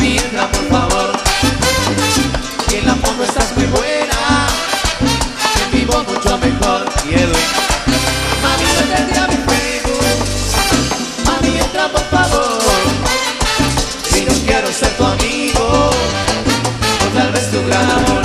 Mami, entra por favor. Que en la foto estás muy buena, en vivo mucho mejor. Y Edwin. Mami, métete a mi Facebook. Mami, entra por favor. Si no quiero ser tu amigo, o tal vez tu gran amor.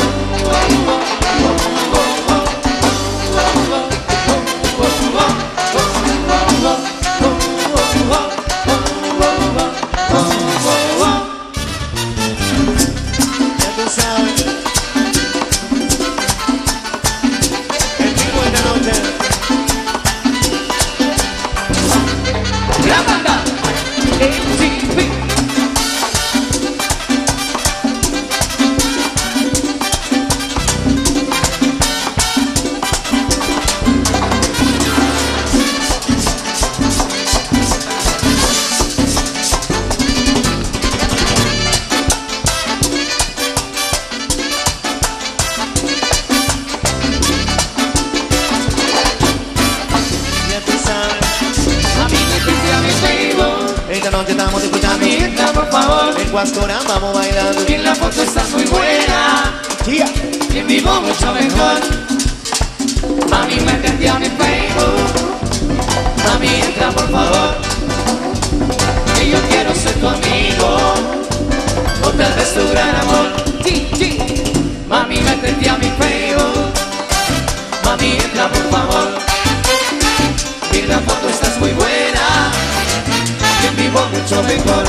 Estamos escuchando. Entra por favor. En Guascorán vamos bailando. Y en la foto estás muy buena. Yeah. Y en vivo mucho mejor. Mami, métete a mi Facebook. Mami, entra por favor. Que yo quiero ser tu amigo, o tal vez tu gran amor. Mami, métete a mi Facebook. Mami, entra por favor. Y en la foto estás muy buena. Y en vivo mucho mejor.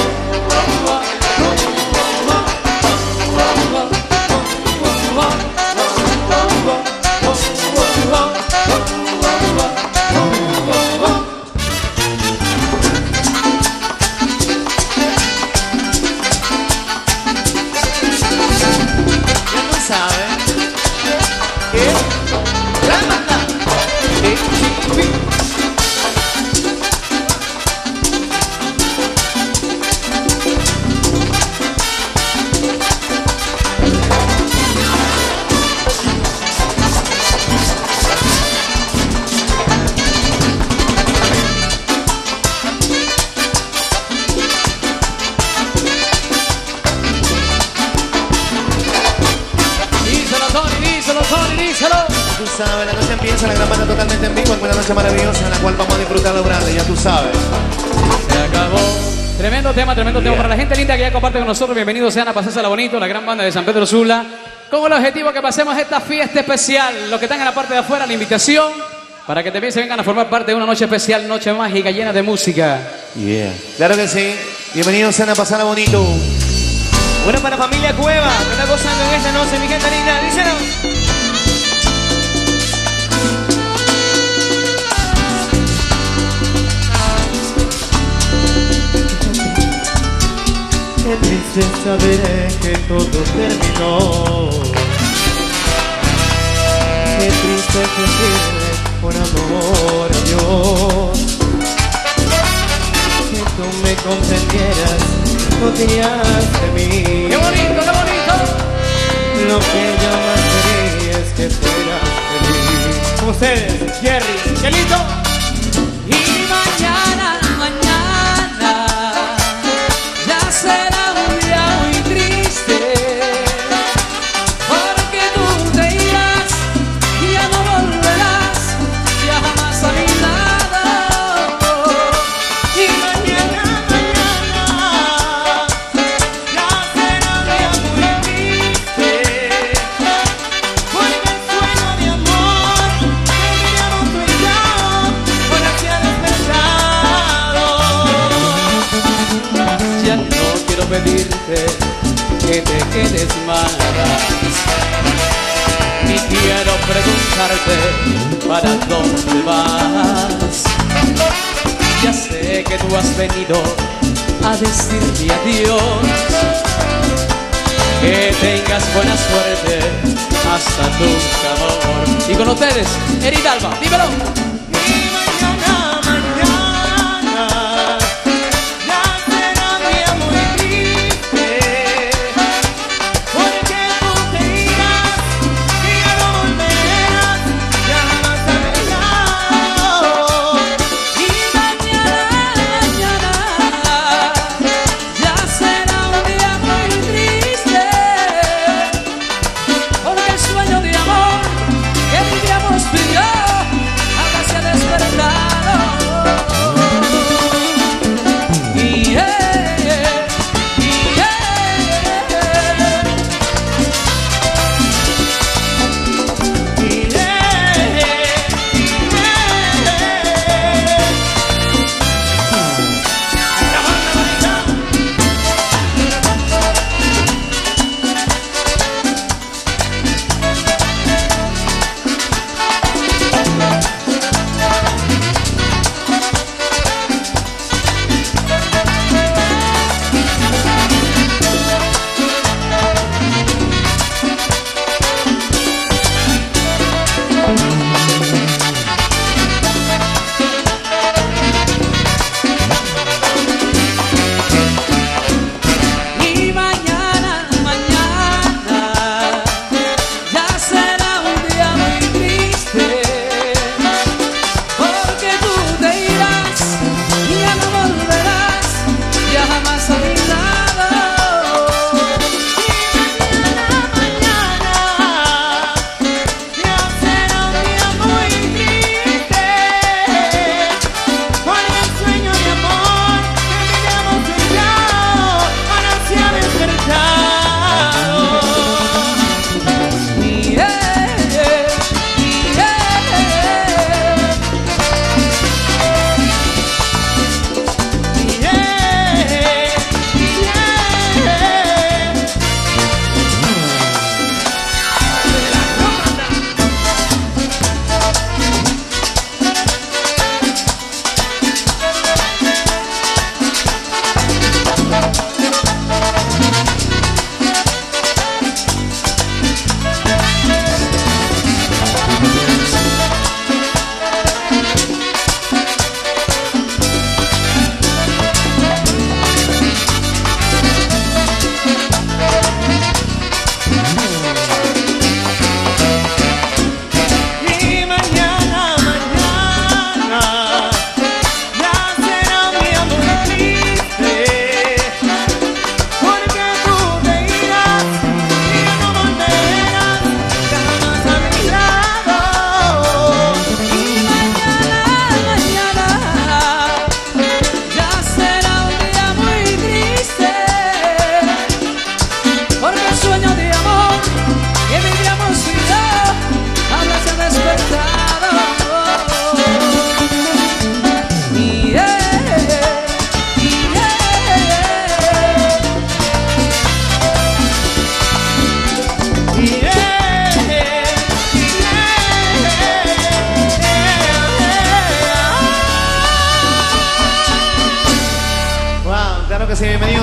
Tú sabes, la noche empieza, la gran banda totalmente en vivo. En una noche maravillosa en la cual vamos a disfrutar lo grande, ya tú sabes. Se acabó. Tremendo tema para la gente linda que ya comparte con nosotros. Bienvenidos sean a Pasársela Bonito, la gran banda de San Pedro Sula. Con el objetivo que pasemos esta fiesta especial. Los que están en la parte de afuera, la invitación para que también se vengan a formar parte de una noche especial, noche mágica, llena de música. Yeah. Claro que sí. Bienvenidos sean a Pasarla Bonito. Bueno, para familia Cueva, que está gozando en esta noche, mi gente linda. Díselo. Qué triste saber que todo terminó. Qué triste decirle por amor a Dios que tú me comprendieras, no querías de mí. ¡Qué bonito, qué bonito! Lo que yo más quería es que fueras feliz. Con ustedes, Jerry, qué lindo. Y mañana ya será un día muy triste, porque tú te irás y ya no volverás, ya jamás a mi lado. Y mañana ya será un día muy triste, porque el sueño de amor que vivíamos tú y yo ahora se ha despertado. ya no quiero pedirte que te quedes más, ni quiero preguntarte para dónde vas. Ya sé que tú has venido a decirme adiós. Que tengas buena suerte, hasta nunca, amor. Y con ustedes, Erika Alba, dímelo. Será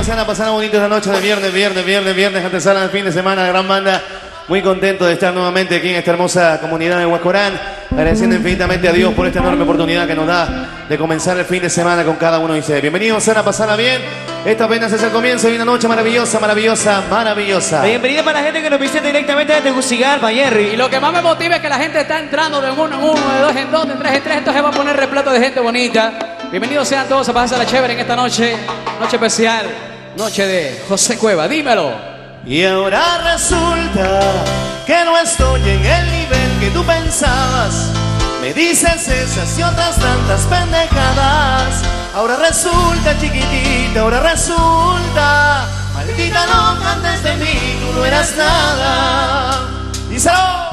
bienvenidos sean a pasar bonito esta noche de viernes, antesala del fin de semana, gran banda. Muy contento de estar nuevamente aquí en esta hermosa comunidad de Huascorán, agradeciendo infinitamente a Dios por esta enorme oportunidad que nos da de comenzar el fin de semana con cada uno de ustedes. Bienvenidos sean a pasarla bien. Esta apenas es el comienzo de una noche maravillosa. Bienvenida para la gente que nos visita directamente desde Tegucigalpa, Jerry. Y lo que más me motiva es que la gente está entrando de uno en uno, de dos en dos, de tres en tres. Esto se va a poner repleto de gente bonita. Bienvenidos sean todos a pasarla chévere en esta noche, noche especial, noche de José Cueva. Dímelo. Y ahora resulta que no estoy en el nivel que tú pensabas. Me dices esas y otras tantas pendejadas. Ahora resulta, chiquitita, ahora resulta. Maldita loca, antes de mí tú no eras nada. ¡Díselo!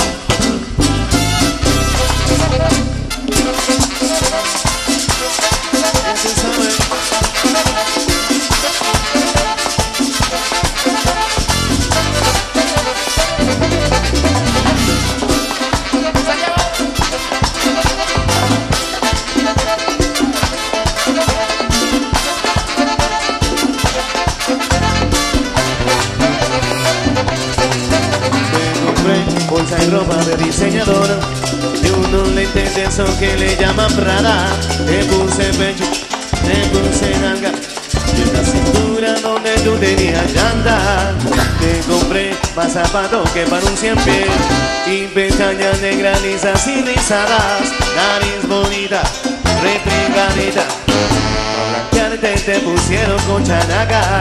Bolsa y ropa de diseñador, de unos lentes de esos que le llaman Prada. Te puse pecho, te puse nalga, y en la cintura donde tú tenías llanta. Te compré más zapatos que para un 100 pies, y pestañas negras lisas y rizadas. Nariz bonita, refrigadita, para blanquearte te pusieron con chanaca.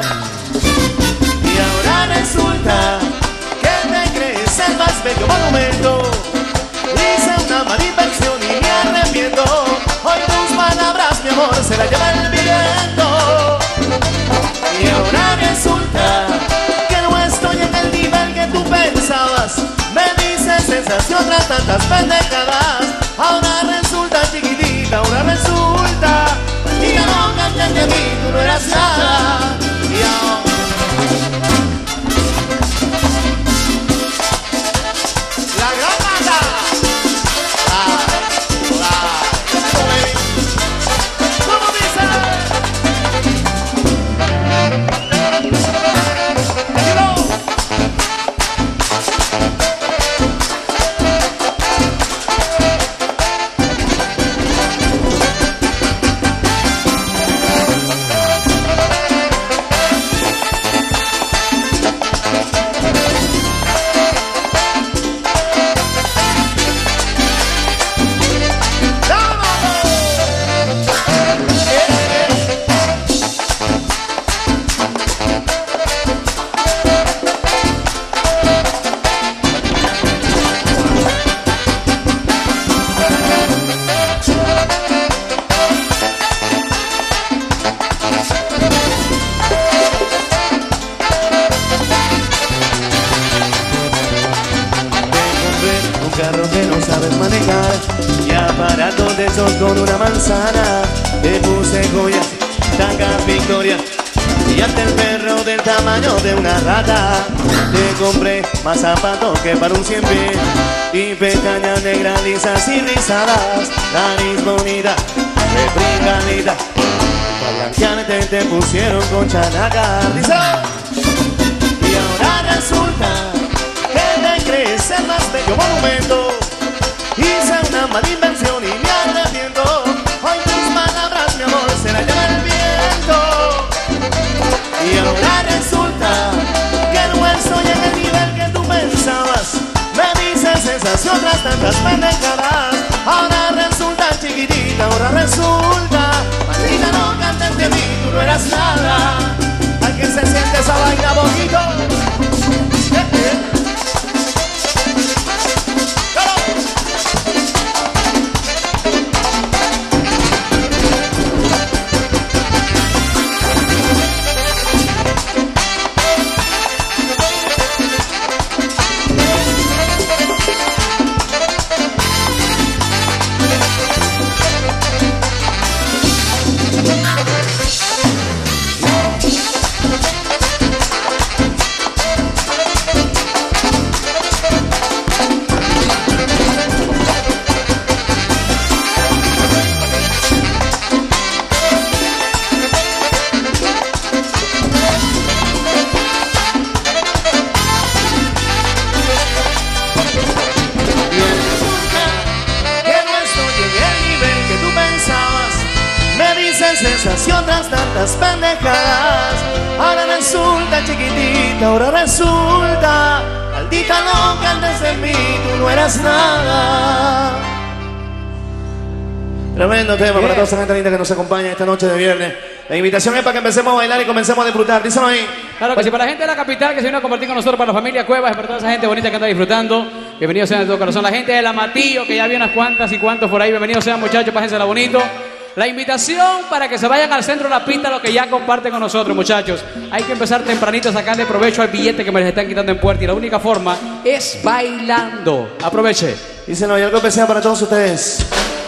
Y ahora resulta el más bello monumento. Hice una mala inversión y me arrepiento. Hoy tus palabras, mi amor, se la lleva el viento. Y ahora resulta que no estoy en el nivel que tú pensabas. Me dices esas y otras tantas pendejadas. Ahora resulta, chiquitita, ahora resulta. Y ya no cantes de mí, tú no eras nada. Y ahora con una manzana. Te puse joyas, tacas Victoria, y hasta el perro del tamaño de una rata. Te compré más zapatos que para un 100 pies, y pestañas negras lisas y rizadas. Nariz bonita, refrigadita, para blanquearte te pusieron con chanaca. Y ahora resulta que te crees el más bello monumento. Hice una mala invención y me arrepiento. Hoy tus palabras, mi amor, se la lleva el viento. Y ahora resulta que no estoy en el nivel que tú pensabas. Me dices esas y otras tantas pendejadas. Ahora resulta, chiquitita, ahora resulta. Maldita no cantes de mí, tú no eras nada. ¿A quién se siente esa vaina bonito? resulta, chiquitita, ahora resulta. Maldita loca, antes de mí tú no eras nada. Tremendo tema para toda esa gente linda que nos acompaña esta noche de viernes. La invitación es para que empecemos a bailar y comencemos a disfrutar. Díselo ahí. Claro que sí, para la gente de la capital que se vino a compartir con nosotros, para la familia Cuevas y para toda esa gente bonita que anda disfrutando, bienvenidos sean de todo corazón. La gente de la Matillo, que ya vi unas cuantas y cuantos por ahí, bienvenidos sean muchachos, pásensela bonito. La invitación para que se vayan al centro de la pista, lo que ya comparten con nosotros, muchachos. Hay que empezar tempranito a sacarle provecho al billete que me les están quitando en puerta y la única forma es bailando. Aproveche. Díselo, y algo especial para todos ustedes.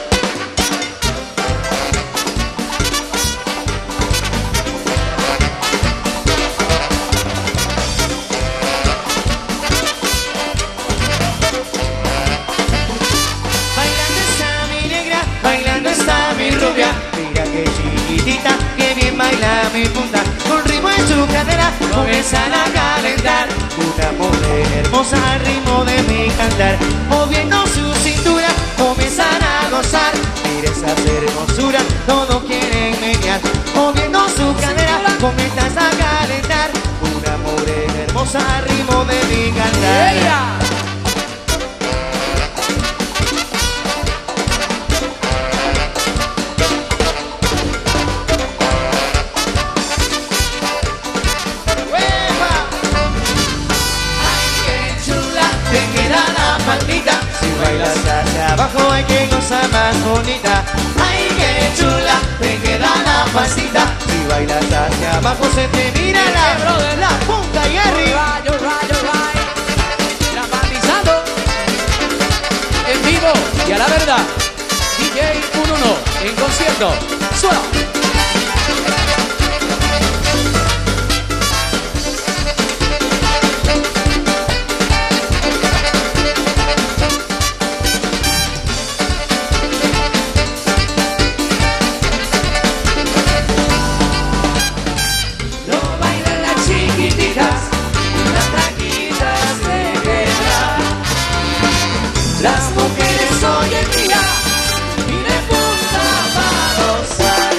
Mira que chiquitita, que bien baila mi punta. Con ritmo en su cadera comienzan a calentar. Una mujer hermosa al ritmo de mi cantar. Moviendo su cintura comienzan a gozar. Mira esas hermosuras, todos quieren menear. Moviendo su cadera comienzan a calentar. Una mujer hermosa al ritmo de mi cantar. Si bailas hacia abajo hay que gozar más bonita. Ay, qué chula, te queda la pasita. Si bailas hacia abajo se te mira la punta y arriba. Dramatizando en vivo y a la verdad. DJ 1-1 en concierto. Suena. Las mujeres hoy en día viven punta para gozar.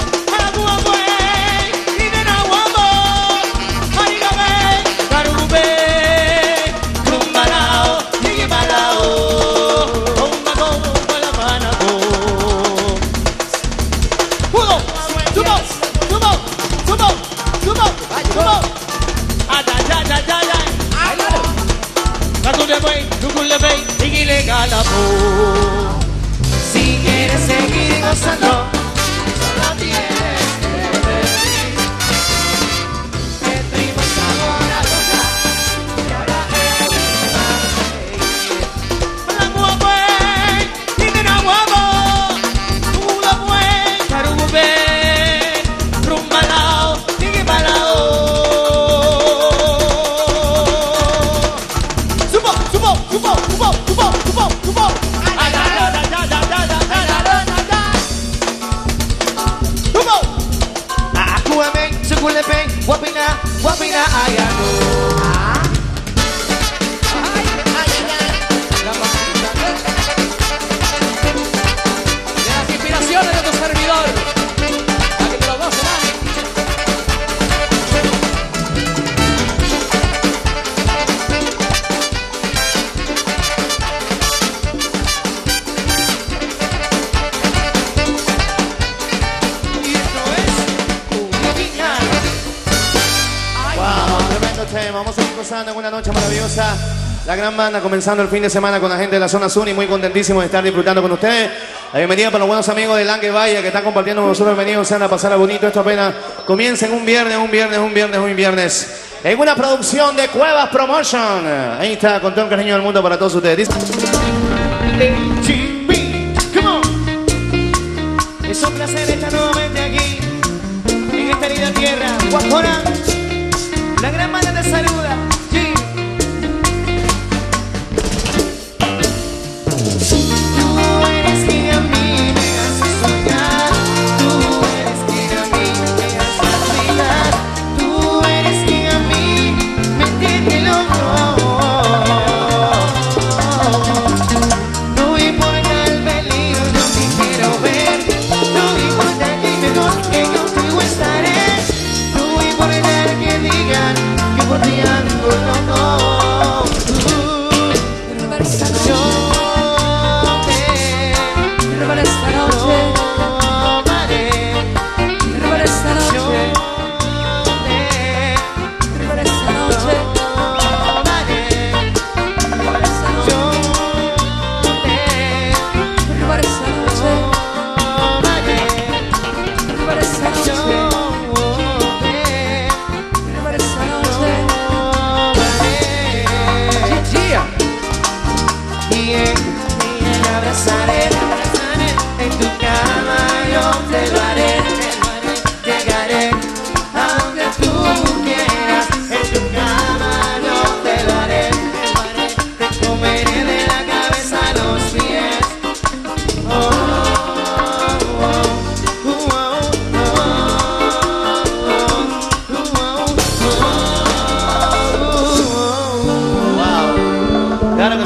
Si quieres seguir gozando, solo tienes que pedir. El ritmo es sabor a gozar, y ahora Guapina, ay, De las inspiraciones de tu servidor. Para que te lo goces, mami. Vamos a ir gozando en una noche maravillosa. La gran banda comenzando el fin de semana con la gente de la zona sur y muy contentísimo de estar disfrutando con ustedes. La bienvenida para los buenos amigos de Lange Valle que están compartiendo con nosotros. Bienvenidos sean a pasar a bonito. Esto apenas comienza en un viernes. En una producción de Cuevas Promotion. Ahí está, con todo el cariño del mundo para todos ustedes. es un placer estar nuevamente aquí, en esta linda tierra. Guajora, la gran banda te saluda. Sí. Tú eres quien a mí me hace soñar. Tú eres quien a mí me hace olvidar. Tú eres quien a mí me tiene loco. No importa el peligro, yo te quiero ver. No importa que me toque, yo contigo estaré. No importa que diga.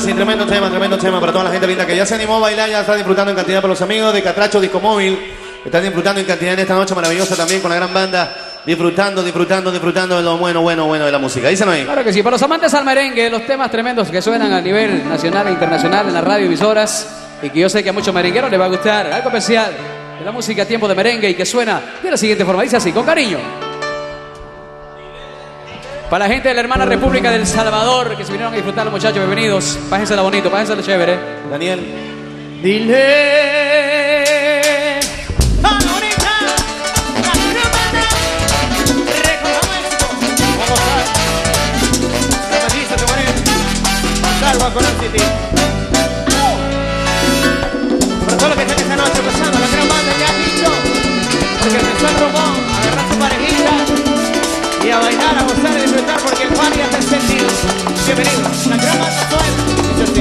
sí, tremendo tema para toda la gente linda que ya se animó a bailar, ya está disfrutando en cantidad para los amigos de Catracho Disco Móvil, que están disfrutando en cantidad en esta noche maravillosa también con la gran banda, disfrutando de lo bueno de la música. Díselo ahí. Claro que sí, para los amantes al merengue, los temas tremendos que suenan a nivel nacional e internacional en las radioemisoras y que yo sé que a muchos merengueros les va a gustar, algo especial de la música a tiempo de merengue y que suena de la siguiente forma, dice así, con cariño. Para la gente de la hermana República del Salvador que se vinieron a disfrutar, los muchachos, bienvenidos. Pásensela bonito, pásensela chévere. Daniel. Dile a Lorita, la hermana, recordamos esto. Vamos a la matista, te pones salva con el City. Para todo lo que estén esta noche pasando, la gran banda ya ha dicho, porque empezó el rumón, agarrar su parejita y a bailar, a gozar y disfrutar porque el party está encendido. Bienvenidos, la gran banda suena. Dice así.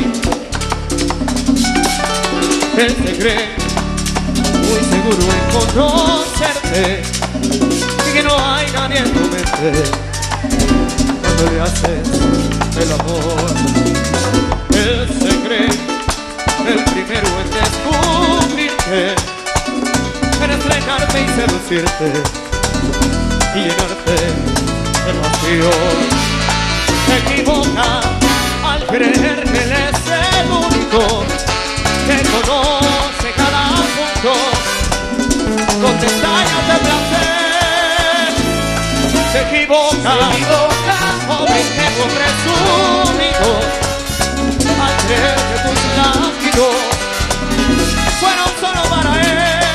Él se cree muy seguro en conocerte y que no hay nadie en tu mente cuando le haces el amor. Él se cree el primero en descubrirte, en estrenarte y seducirte y llenarte de pasión. Se equivoca al creer que él es el único que conoce cada punto con detalles de placer. Se equivoca, joven ego presumido, al creer que tus latidos fueron solo para él.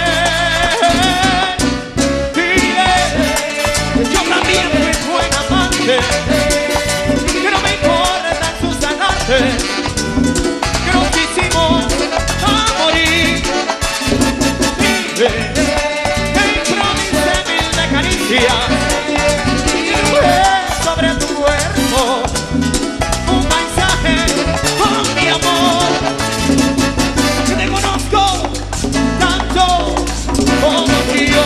Yo también fui buen amante, que no me importa ensuciarte, que nos quisimos a morir. Vive, que improvisé mil de caricias y dibujé sobre tu cuerpo un paisaje con mi amor. Que te conozco tanto como yo.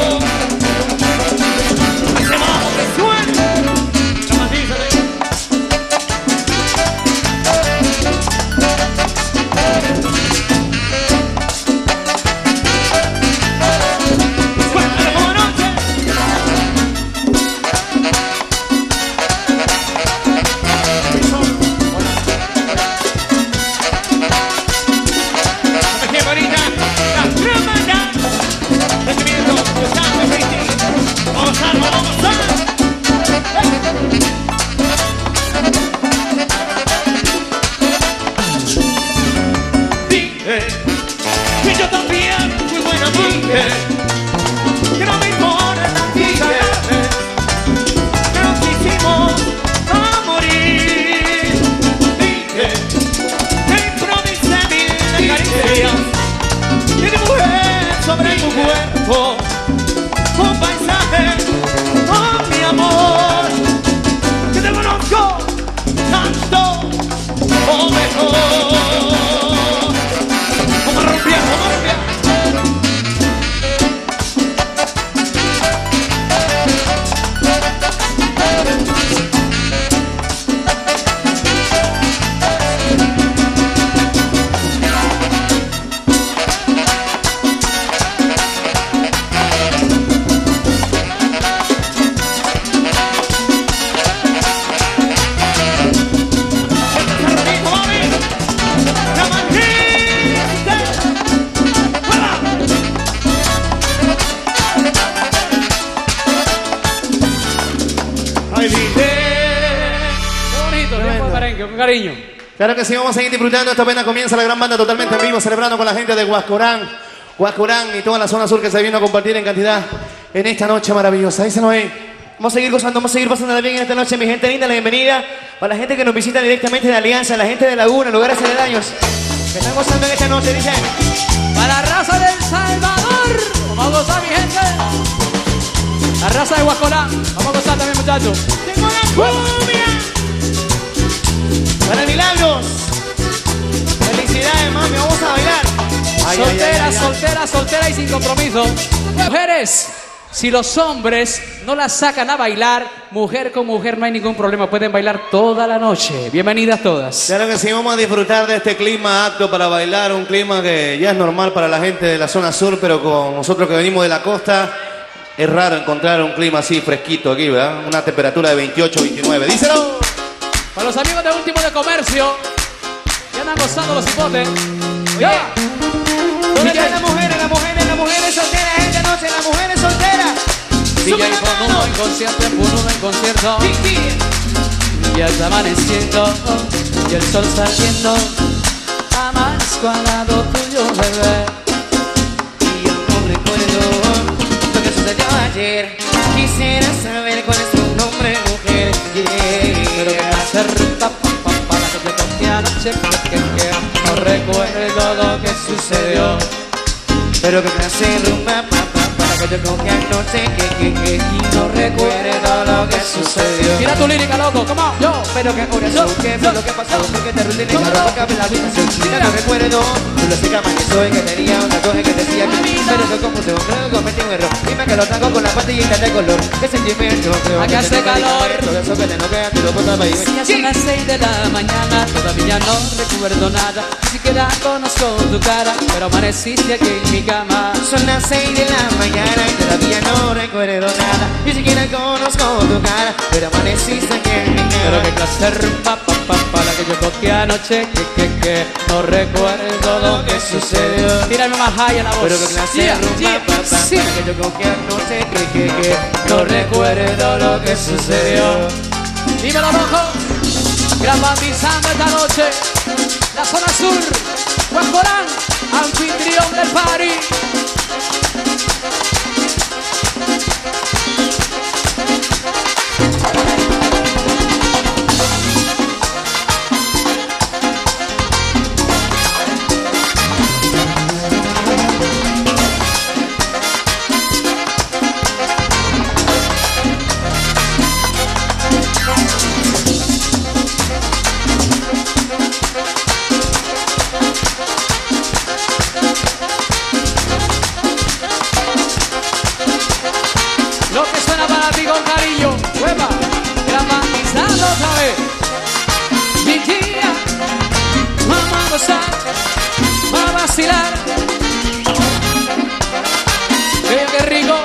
Cariño. Claro que sí, vamos a seguir disfrutando. Esta pena comienza la gran banda totalmente en vivo, celebrando con la gente de Huascorán y toda la zona sur que se vino a compartir en cantidad en esta noche maravillosa. Díselo ahí. Vamos a seguir gozando, vamos a seguir pasándola bien en esta noche, mi gente linda. La bienvenida para la gente que nos visita directamente de Alianza, la gente de Laguna, lugares aledaños que están gozando en esta noche, dice. Para la raza del Salvador, vamos a gozar, mi gente. La raza de Huascorán, vamos a gozar también, muchachos. Tengo la cumbia. Para Milagros, felicidades, mami, vamos a bailar. Soltera y sin compromiso. Mujeres, Si los hombres no la sacan a bailar, mujer con mujer no hay ningún problema, pueden bailar toda la noche. Bienvenidas todas. Claro que sí, vamos a disfrutar de este clima apto para bailar, un clima que ya es normal para la gente de la zona sur, pero con nosotros que venimos de la costa, es raro encontrar un clima así fresquito aquí, ¿verdad? Una temperatura de 28, 29. ¡Díselo! Para los amigos de Último de Comercio, que andan gozando los hipotes. Oye, ¿Dónde están las mujeres solteras esta noche? Las mujeres solteras. DJ con uno en concierto, en uno en concierto. Ya está amaneciendo y el sol saliendo. Amanezco al lado tuyo, bebé. Y yo no recuerdo lo que sucedió ayer. Quisiera saber cuál es tu nombre, mujer. Pero que hacer para que te toque anoche, que no recuerdo lo que sucedió. Pero que clase rumba, para que te coge anoche, que no recuerdo lo que sucedió. Tira tu lírica, loco, come on, yo. Pero que corazón, ¿qué fue lo que pasó? Porque te rutiné y no cabe en la habitación. Ya no recuerdo, tú lo sé que amaneció y que tenía una cosa que decía que pero que como se creo que cometí un error. Dime que lo tengo con la pastillita de color. ¿Qué sentimiento? Creo Acá que hace calor. todo eso que te no queda, tú lo puedes para Ya son las 6 de la mañana, todavía no recuerdo nada. Ni siquiera conozco tu cara, pero amaneciste aquí en mi cama. Son las 6 de la mañana y todavía no recuerdo nada. Ni siquiera conozco tu cara, pero amaneciste aquí en mi Pero que cama. clase rumba, para que yo toqué anoche, que no recuerdo lo que sucedió. Tírame más high a la voz. Pero que clase Yeah, rumba, yeah, sí. que yo cogí anoche, que No recuerdo lo que sucedió. Dímelo, rojo. Grabandizando esta noche. La zona sur. Juan Corán, anfitrión del party. Lo que suena para ti con cariño, hueva, grabandizando otra vez. Mi tía, vamos a gozar, vamos a vacilar. Qué rico.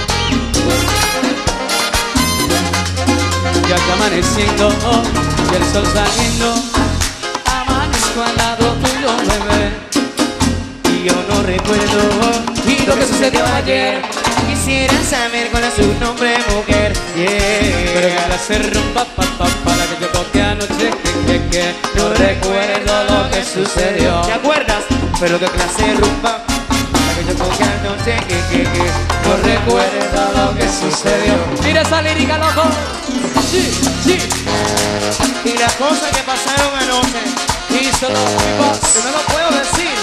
Ya está amaneciendo y el sol saliendo. Amanezco al lado tuyo, bebé. y yo no recuerdo Y lo que sucedió ayer. Quisiera saber cuál es su nombre, mujer. Pero que la hacer rumba, para que yo toque anoche, que no recuerdo lo que sucedió. ¿Te acuerdas? Pero que clase rumba, para que yo coge anoche, que No recuerdo lo que sucedió. Mira esa lírica, loco. Sí, sí. y las cosas que pasaron anoche, Y solo fuimos. que no lo puedo decir.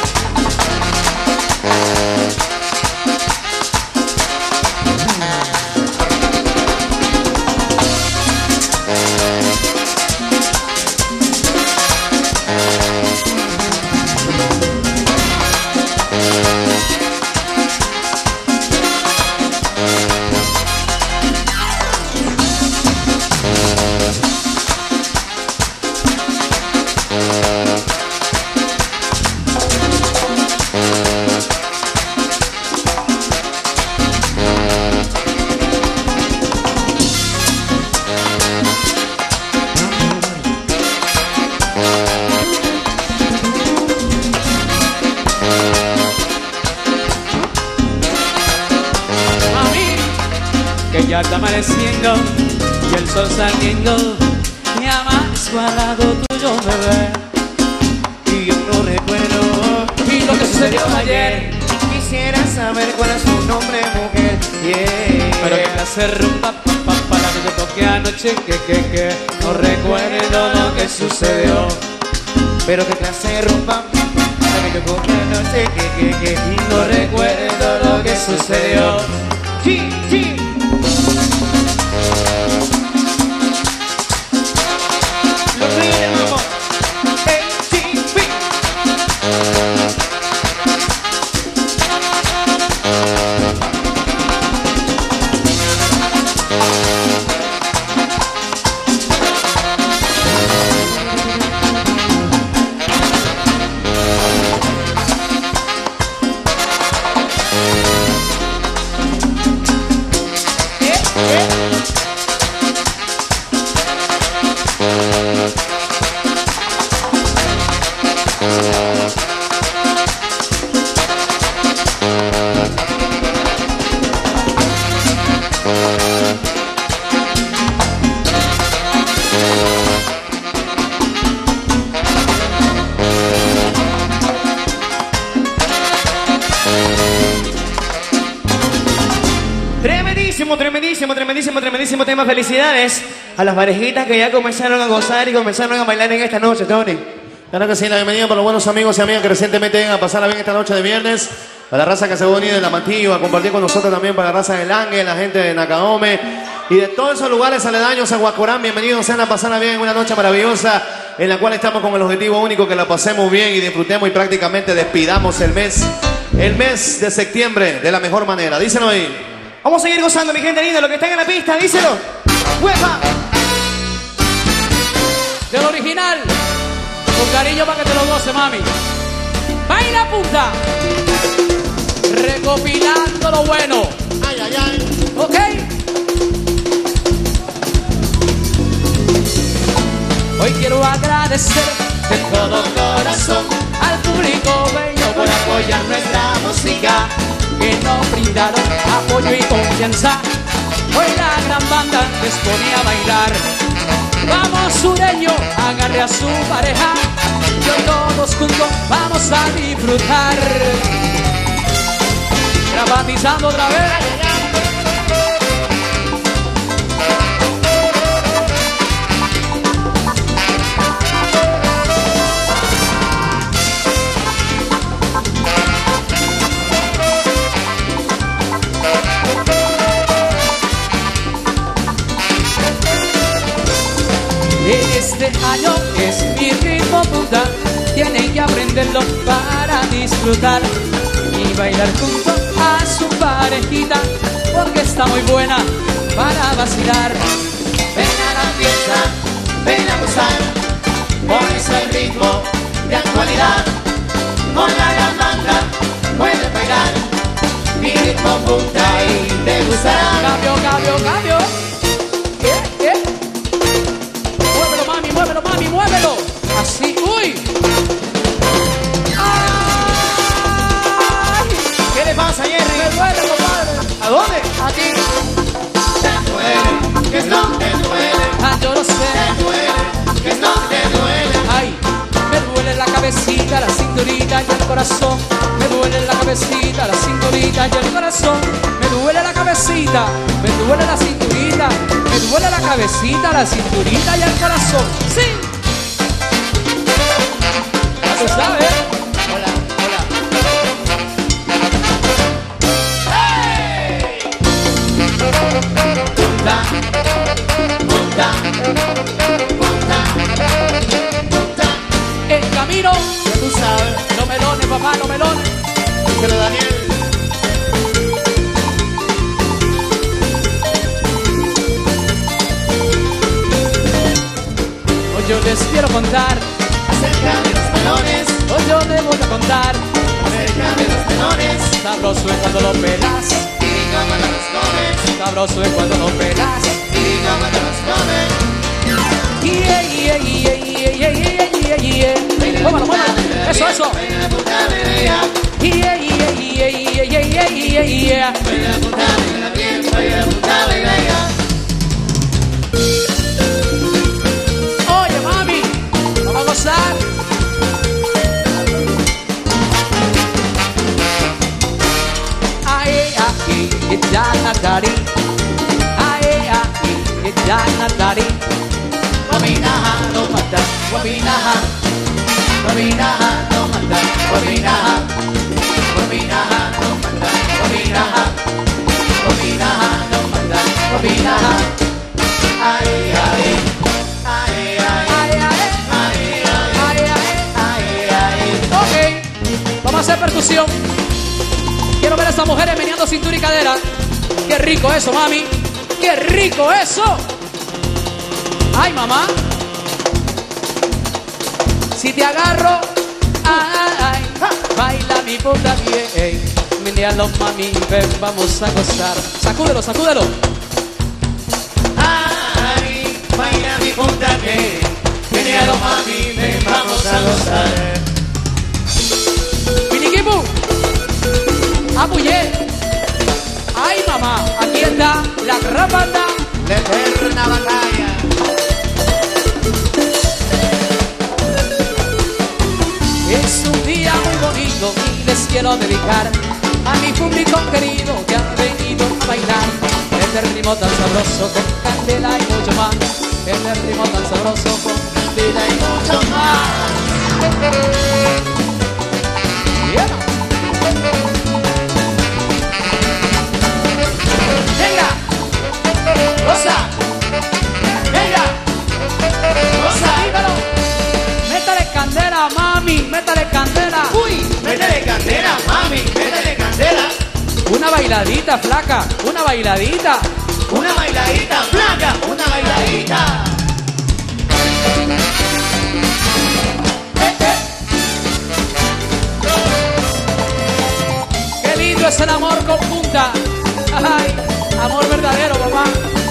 Que ya está amaneciendo y el sol saliendo. Me amanezco al lado tuyo, bebé. Y yo no recuerdo Y lo que sucedió ayer. Quisiera saber cuál es su nombre, mujer. Pero que la hacer rumba, para que yo toque anoche, que no recuerdo lo que sucedió. Pero que clase rumba, para que yo coge anoche, que Y no recuerdo lo que sucedió. Sí, sí. Lo pide, vamos. ATV. tremendísimo, tremendísimo, tremendísimo tema. Felicidades a las parejitas que ya comenzaron a gozar y comenzaron a bailar en esta noche, Tony. Claro que sí, la bienvenida para los buenos amigos y amigas que recientemente vengan a pasarla bien esta noche de viernes. Para la raza que se va a unir de La Matillo, a compartir con nosotros también para la raza del Ángel, la gente de Nakaome y de todos esos lugares aledaños a Guacorán. Bienvenidos sean a pasarla bien en una noche maravillosa en la cual estamos con el objetivo único que la pasemos bien y disfrutemos y prácticamente despidamos el mes de septiembre de la mejor manera. Díselo ahí. Vamos a seguir gozando, mi gente linda, lo que están en la pista, díselo. ¡Huepa! Del original. Con cariño para que te lo goce, mami. Baila punta. Recopilando lo bueno. Ay, ay, ay. ¿Ok? Hoy quiero agradecer de todo corazón al público bello por apoyar nuestra música, que nos brindaron apoyo y confianza. Hoy la gran banda les pone a bailar. Vamos sureño, agarre a su pareja y hoy todos juntos vamos a disfrutar. Dramatizando otra vez. Este año es mi ritmo punta, tienen que aprenderlo para disfrutar y bailar junto a su parejita, porque está muy buena para vacilar. Ven a la fiesta, ven a gozar, con ese ritmo de actualidad. Con la gran banda puedes bailar, mi ritmo punta y te gustará. Cambio, cambio, cambio. Muévelo, mami, muévelo, mami, muévelo. Así, uy. ¡Ay! ¿Qué le pasa, Jerry? Me duele, compadre. ¿A dónde? Aquí. Te duele, que no te duele, Ah, yo lo sé. te duele, que no te duele. Ay, me duele la cabecita, la cinturita y el corazón. Me duele la cabecita, la cinturita y el corazón. Me duele la cabecita, me duele la cinturita. Me duele la cabecita, la cinturita y el corazón. Sí. Ya tú sabes. Hola, hola. Punta, punta, punta, punta. En camino, Ya tú sabes. los melones, papá, los melones. Díselo, Daniel. Hoy yo les quiero contar, Acerca de los melones, hoy yo les voy a contar. acerca de los melones, Sabroso es cuando lo pelas, y cómo te los comes, sabroso es cuando lo pelas. y cómo te los comes. Yeah, yeah, yeah, yeah, yeah, yeah, yeah, yeah. Muévalo, muévalo. Eso, eso. Baila punta, baila, Yeah, yeah, yeah, yeah, yeah, yeah, yeah, yeah. baila punta, baila bien, baila punta, baila ya. Oye, mami, vamos a gozar. Ay, ay, ya nadari. Ay, ay, ya nadari. Wabinaha, no mata, wabinaha, wabinaha, no mata, wabinaha, wabinaha, no mata, wabinaha, wabinaha, no mata, wabinaha. Ay, ay, ay, ay, Ay, ay, ay, ay, ay, ay. ay, ay. Ok, vamos a hacer percusión. Quiero ver a estas mujeres meneando cintura y cadera. Qué rico eso, mami. Qué rico eso. Ay, mamá. Si te agarro, ay, ay, baila mi puta bien. Menealo, mami, ven, vamos a gozar. Sacúdelo, sacúdelo. Ay, baila mi punta que, menealo mami, ven, vamos a gozar. Miniquipu. Apoyé. Ay, mamá, aquí está la gran banda. La eterna batalla. Es un día muy bonito y les quiero dedicar a mi público querido que ha venido a bailar. Este ritmo tan sabroso con candela y mucho más. Este ritmo tan sabroso con candela y mucho más. Yeah. Venga, goza. Venga, goza. Dímelo. Métale candela, mami, métale candela. Uy, métele candela, mami, métele candela. Una bailadita, flaca, una bailadita. Una bailadita, flaca, una bailadita. Qué lindo es el amor con punta. Ay, amor verdadero, papá.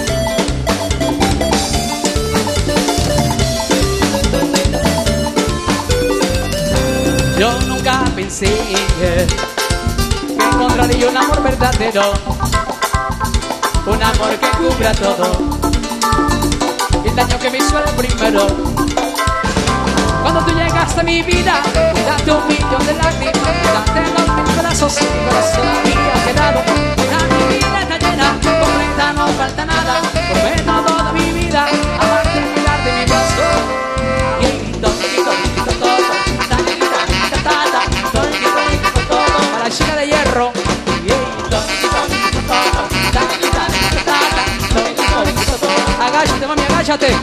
Yo nunca pensé que encontraría un amor verdadero, un amor que cubra todo y el daño que me hizo el primero. Cuando tú llegaste a mi vida, date un millón de lágrimas, date los mil pedazos y mi corazón había quedado. Ya mi vida está llena, completa, no falta nada. Prometo toda mi vida amarte y cuidarte mi corazón. Para la chica de hierro. Agáchate, mami, agáchate.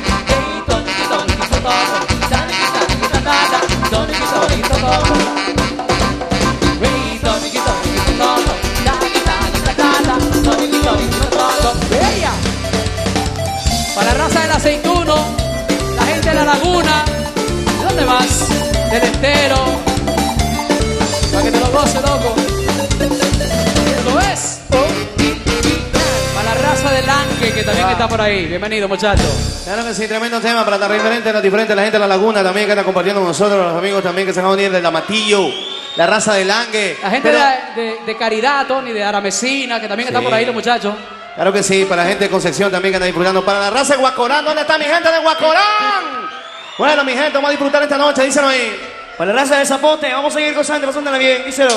Para la raza del aceituno, la gente de la laguna. ¿De dónde vas? Del entero. Para que te lo goce, loco. ¿Lo ves? Para la raza del Anque, que también está por ahí. Bienvenido, muchachos. Claro que sí, tremendo tema para la referente, la diferente, la gente de la laguna también que está compartiendo con nosotros, los amigos también que se van a unir del Amatillo, la raza del Angue. La gente de Caridad, Tony, de Aramecina, que también está por ahí, los muchachos. Claro que sí, para la gente de Concepción también que está disfrutando. Para la raza de Guacorán, ¿dónde está mi gente de Guacorán? Bueno, mi gente, vamos a disfrutar esta noche, díselo ahí. Para la raza de Zapote, vamos a seguir gozando, pasándola bien, díselo.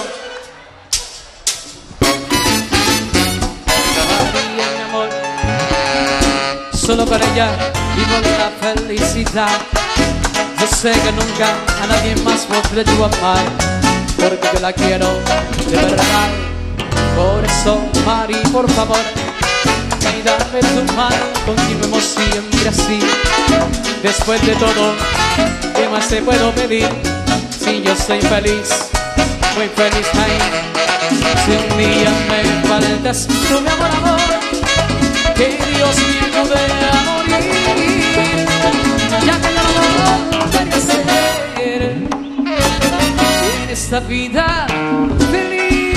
Mi amor, solo para ella vivo la felicidad. Yo sé que nunca a nadie más podré yo amar, porque yo la quiero de verdad. Por eso, Mari, por favor, ven, dame tu mano, continuemos siempre así. Después de todo, ¿qué más te puedo pedir? Si yo soy feliz, muy feliz, ay. Si un día me faltas tú, mi amor, amor, que Dios me ayude a morir, ya que no volveré a ser en esta vida feliz.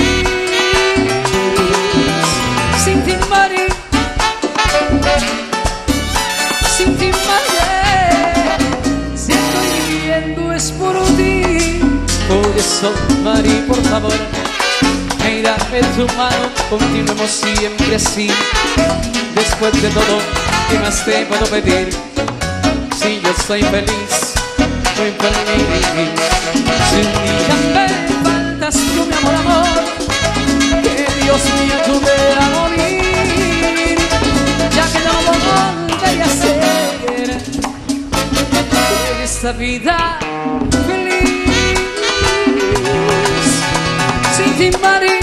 Sin ti, Mari, sin ti, Mari, si estoy viviendo es por ti. Por eso, Mari, por favor, dame tu mano, continuemos siempre así. Después de todo, ¿qué más te puedo pedir? Si yo soy feliz, muy feliz. Si un día me faltas tú, mi amor, amor, que Dios me ayude a morir, ya que no volveré a ser en esta vida feliz. Sin ti, Mari,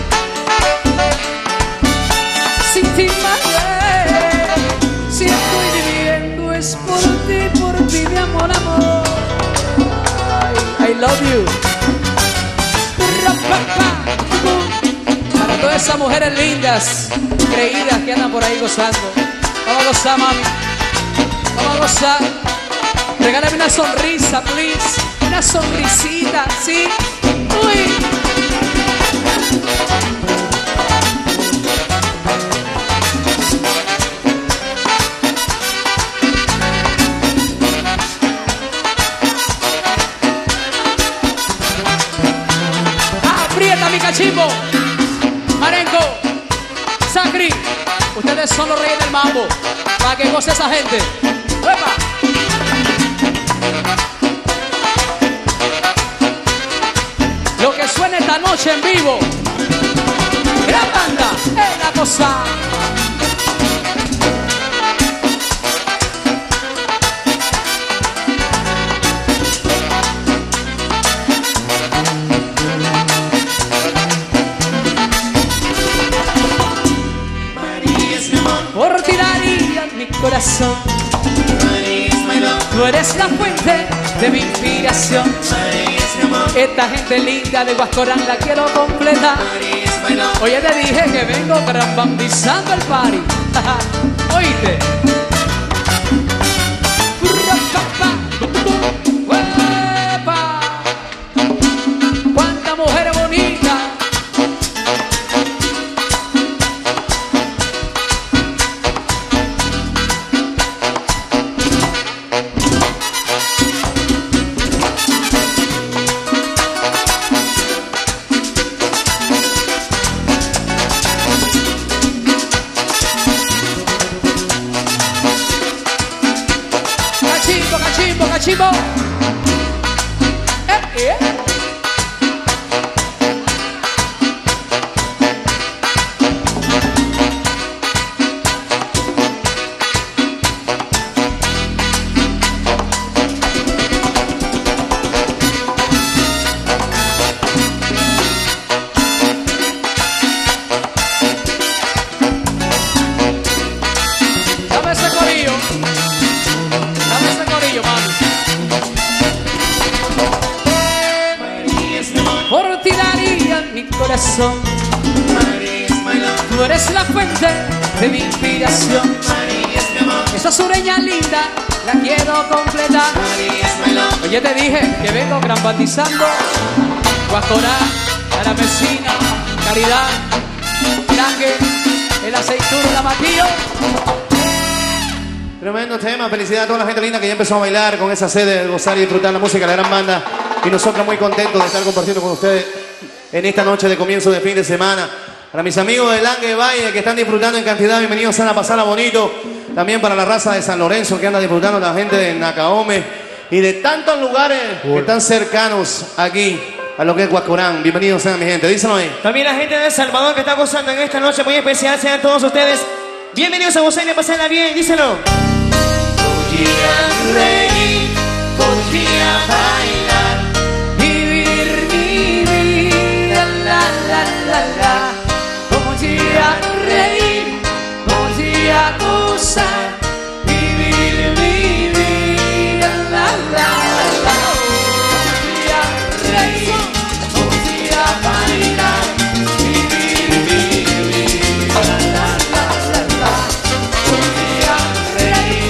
sin ti, Mari, si estoy viviendo es por ti, mi amor, amor. I love you. Para todas esas mujeres lindas, creídas que andan por ahí gozando, vamos a gozar, mami, vamos a gozar. Regálame una sonrisa, please, una sonrisita, ¿sí? Uy. Aprieta mi cachimbo, Marenco, Sacri, ustedes son los reyes del mambo, para que goce esa gente. ¡Epa! Lo que suena esta noche en vivo, gran banda, es la cosa. Tú eres la fuente de mi inspiración. Esta gente linda de Huascorán la quiero completar. Oye, te dije que vengo grambambizando el party. Oíste. ¡Uepa! ¡Cuánta mujer bonita! Cachimbo, cachimbo. Dame ese corillo. Dame ese corillo, mami. Por ti daría mi corazón. Tú eres la fuente de mi inspiración. Esa sureña linda la quiero completar. Oye, te dije que vengo grambandizando Huascorán, la vecina, Caridad, Langue, el aceituno, la Matillo. Tremendo tema, felicidades a toda la gente linda que ya empezó a bailar con esa sed de gozar y disfrutar la música de la gran banda. Y nosotros muy contentos de estar compartiendo con ustedes en esta noche de comienzo de fin de semana. Para mis amigos de Langue Valle que están disfrutando en cantidad, bienvenidos a pasarla bonito. También para la raza de San Lorenzo que anda disfrutando, la gente de Nacaome y de tantos lugares que están cercanos aquí a lo que es Huascorán. Bienvenidos sean mi gente, díselo ahí. También la gente de El Salvador que está gozando en esta noche muy especial. Sean todos ustedes bienvenidos a gozar y a pasarla bien, díselo. Podría reír, podría bailar, Vivir mi vida, la la la la. Podría reír, podría gozar. Vivir mi vida, la la la. Podría reír, podría bailar. Vivir mi vida, la la la la. Podría reír.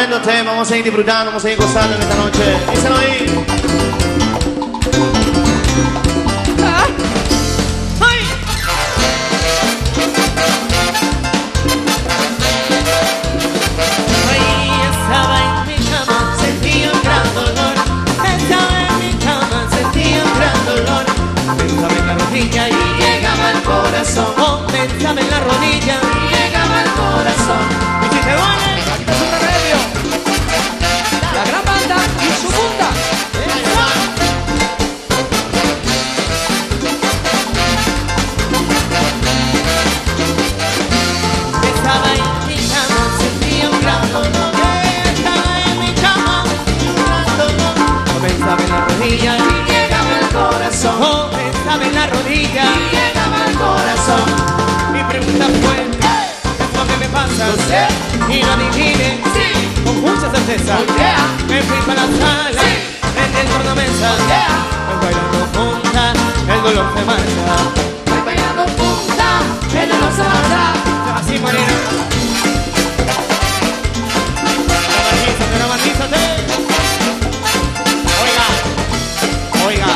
tremendo tema, vamos a seguir disfrutando, vamos a seguir gozando en esta noche. Díselo ahí. Oh, pensaba en la rodilla y llegaba al corazón. y si te duele, Aquí es un remedio. La gran banda y su punta. estaba en mi cama, sentía un gran dolor. Estaba en mi cama, un gran dolor. Oh, pensaba en la rodilla Y llegaba al corazón. oh, pensaba en la rodilla. Y llegaba al corazón. Mi pregunta fue, ¿qué es lo que me pasa? No sé. Y lo adivine Sí. con mucha certeza. Oh, yeah. Me fui para la sala, Sí. en el tornamesa. Yeah. Me bailando punta, el dolor se marcha. Voy bailando punta, el dolor se marcha. Así morena. Barnízate, barnízate. Oiga, oiga.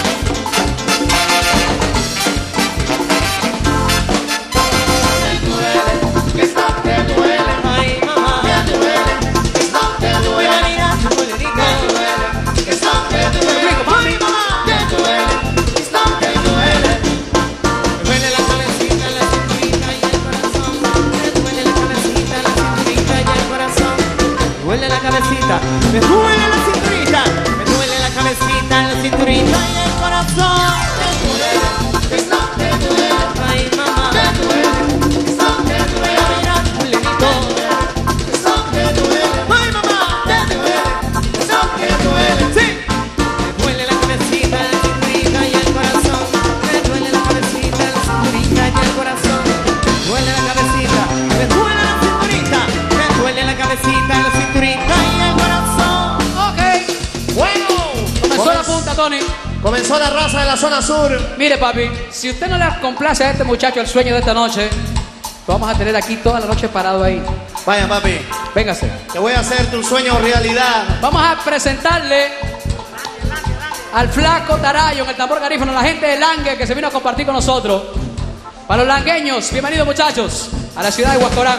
Te duele, que esto te duele. Ay, mamá. Te duele, que esto te Voy duele. a mirar tu molenita. Te duele, que esto te duele. Ay, mamá. Te duele, que esto te duele. Me duele la cabecita, la cinturita y el corazón. Me duele la cabecita, la cinturita y el corazón. Me duele la cabecita, me duele la cinturita. Me duele la cabecita, la cinturita y el corazón. Te duele, que esto te duele. Ay, mamá. Te duele, que esto te Voy duele. a mirar tu molenito. Que esto te duele. Ay, mamá. Te duele, que esto te duele. Sí. Me duele la cabecita, la cinturita y el corazón. Me duele la cabecita, la cinturita y el corazón. Me duele la cabecita, me duele la cinturita. Me duele la cabecita, la cinturita y el corazón. Ok. Bueno, Comenzó la punta, Tony. comenzó la raza de la zona sur. Mire, papi, si usted no le complace a este muchacho el sueño de esta noche, lo vamos a tener aquí toda la noche parado ahí. Vaya, papi, Véngase. te voy a hacer tu sueño realidad. Vamos a presentarle al flaco Tarayo en el tambor garífono, la gente de Langue que se vino a compartir con nosotros. Para los langueños, bienvenidos muchachos a la ciudad de Huascorán.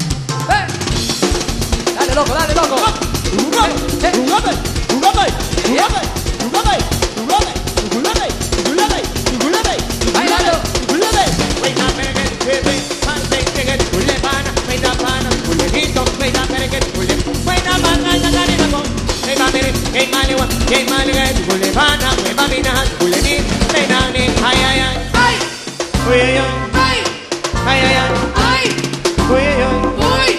Dale loco, dale loco. Bailando. ¡Ay! ¡Uy!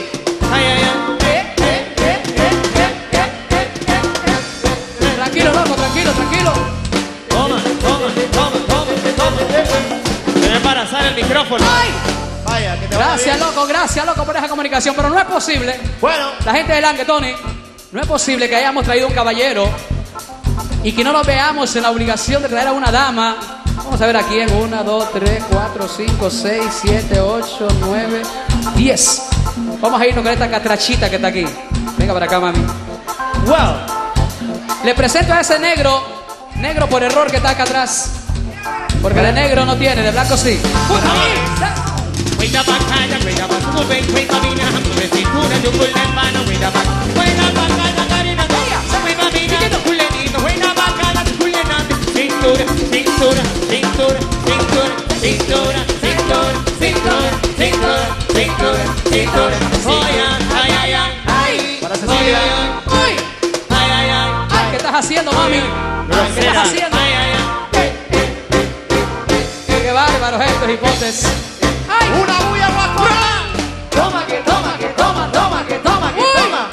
Tranquilo, loco, tranquilo, tranquilo. Toma, toma, toma, toma, toma. Me para pasar el micrófono. ¡Ay! Vaya, que te vaya Gracias, loco, por esa comunicación. Pero no es posible, Bueno, la gente de Langue, Tony, no es posible que hayamos traído un caballero y que no nos veamos en la obligación de traer a una dama. Vamos a ver a quién. 1, 2, 3, 4, 5, 6, 7, 8, 9, 10. Vamos a irnos con esta catrachita que está aquí. Venga para acá, mami. Wow. Le presento a ese negro por error que está acá atrás. Porque de negro no tiene, de blanco sí. Cuida bacana, cuida bacana, ven, cuida mina, de cintura, de un culo en mano, cuida bacana, cuida bacana, carina, cuida mina, culenito, cuida bacana, culenante, cintura, cintura, cintura, cintura, cintura, cintura, cintura, cintura, cintura, cintura, ay, ay, ay, ay, para Cecilia. ¡Ay! ay, ay, ay, ¡Ay! ¿Qué estás haciendo, mami? ¿Qué estás haciendo? ay, ay, ¡Qué bárbaros estos hipotes! ¡Ay! una bulla guacorán. Toma, que toma, que toma, toma, que toma, que toma.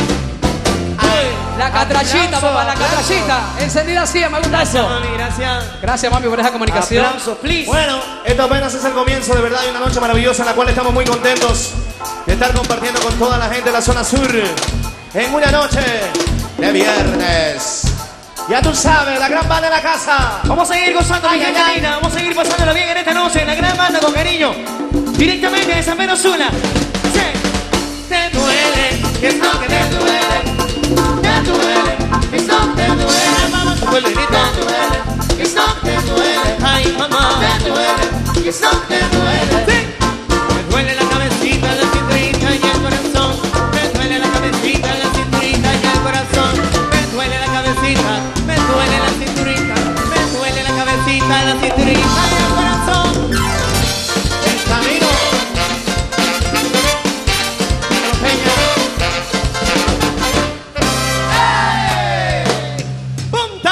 La catrachita, papá, la catrachita. Encendida así, me gusta eso. mami, gracias. Gracias, mami, por esa comunicación. Aplausos, please. Bueno, esto apenas es el comienzo de verdad de una noche maravillosa en la cual estamos muy contentos de estar compartiendo con toda la gente de la zona sur en una noche de viernes. Ya tú sabes, la gran banda de la casa. Vamos a seguir gozando, mi gente linda. Vamos a seguir pasándolo bien en esta noche en la gran banda con cariño. Directamente de San Pedro Sula. Sí. Te duele, ¿qué es lo que te duele? Te duele, ¿qué es lo que te duele? Mamá, tu pueblo grito. Te duele, ¿qué es lo que te duele? Ay, mamá. Te duele, ¿qué es lo que te duele? Me duele la cabecita, la cinturita y el corazón. Me duele la cabecita, la cinturita y el corazón. Me duele la cabecita, me duele la cinturita. Me duele la cabecita, la cinturita y el corazón. El camino. Peña. ¡Ey! ¡Punta!